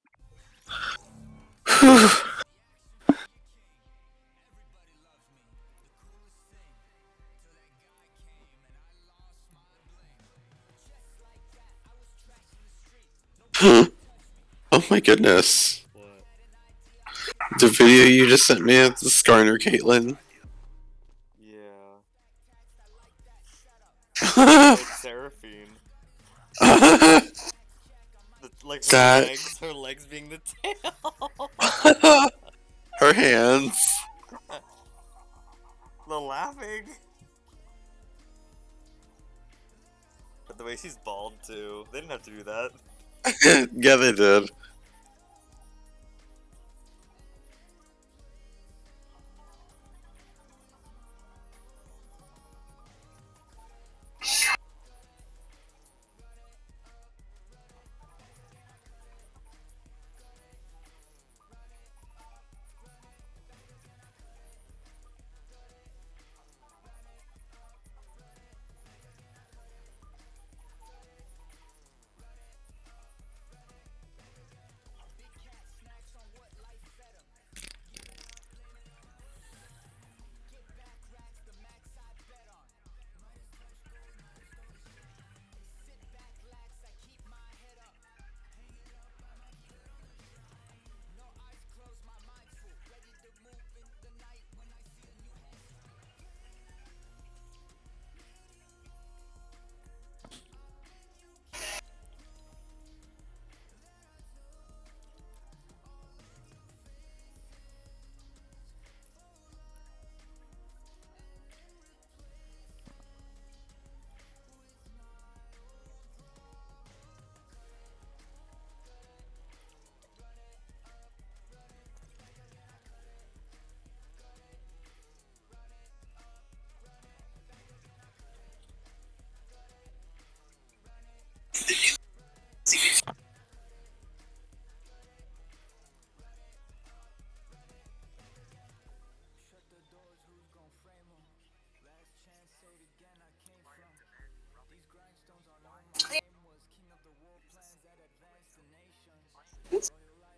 Whew. Oh my goodness. What? The video you just sent me of the Skarner Caitlyn. Yeah. That Like Seraphine. The, like her legs being the tail. her hands. The laughing. But the way she's bald too. They didn't have to do that. Yeah, they did.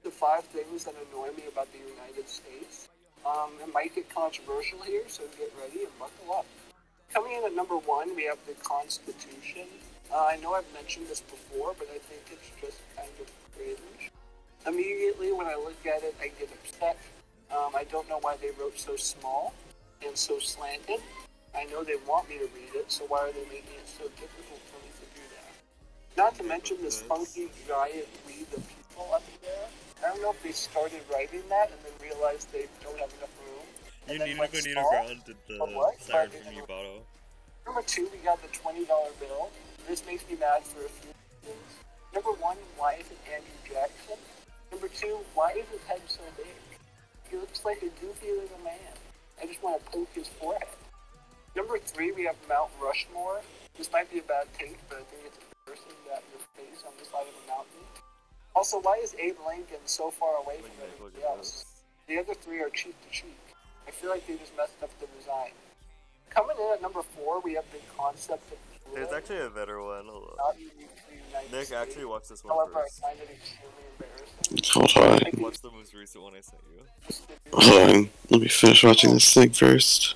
of 5 things that annoy me about the United States. It might get controversial here, so get ready and buckle up. Coming in at number 1, we have the Constitution. I know I've mentioned this before, but I think it's just kind of cringe. Immediately when I look at it, I get upset. I don't know why they wrote so small and so slanted. I know they want me to read it, so why are they making it so difficult for me to do that? Not to mention this funky giant We the People up there. I don't know if they started writing that and then realized they don't have enough room. You And then need to went go small. ground did the What? siren from Yubado. Number 2, we got the $20 bill. This makes me mad for a few reasons. Number 1, why isn't Andrew Jackson? Number 2, why is his head so big? He looks like a goofy little man. I just want to poke his forehead. Number 3, we have Mount Rushmore. This might be a bad take, but I think it's a person that your face on the side of a mountain. Also, why is Abe Lincoln so far away from everybody else? The other 3 are cheek to cheek. I feel like they just messed up the design. Coming in at number 4, we have the concept of There's actually a better one. Hold on. not unique to the United Nick, States. actually watch this one However, first. I find it extremely embarrassing. Hold on. Watch the most recent one I sent you. Hold on. Let me finish watching this thing first.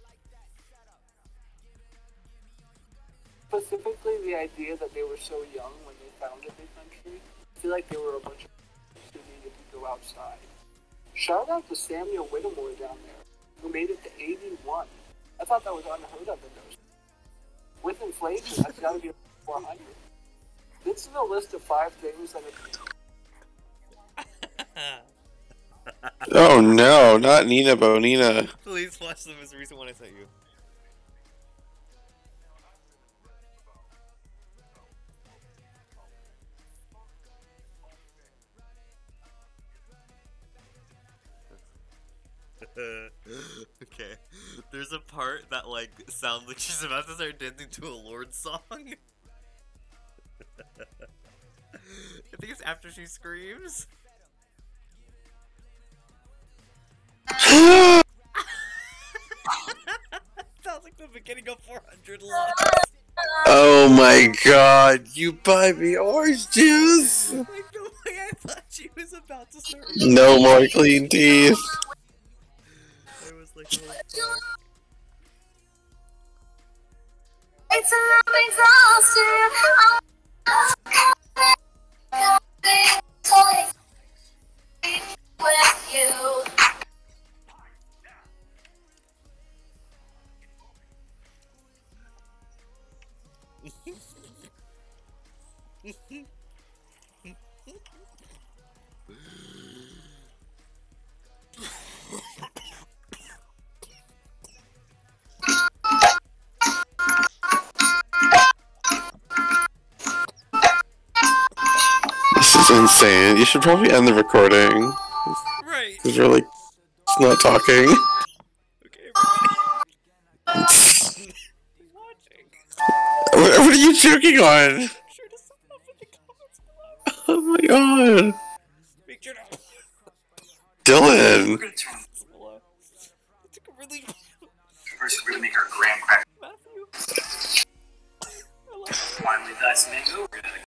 Specifically, the idea that they were so young when they founded the country. I feel like they were a bunch of who needed to go outside. Shout out to Samuel Whittemore down there, who made it to 81. I thought that was unheard of in those. With inflation, that's got to be 400. This is a list of 5 things that are... Oh no, not Nina Bonina. Please watch the most recent one I sent you. Okay, there's a part that like sounds like she's about to start dancing to a Lorde song. I think it's after she screams. Sounds like the beginning of 400 Locks. Oh my god, you buy me orange juice! Like the way I thought she was about to start. No more clean teeth. I was like, oh fuck. It's I'm exhausted. With you. This is insane. You should probably end the recording. Right. Because you're like, it's not talking. Okay, everybody. What are you joking on? Make sure to sign up in the comments below. Oh my god. Make sure to. Dylan. Below. I took a really. First, we're gonna make our graham cracker. Matthew. I love you. Finally, that's mango. We're gonna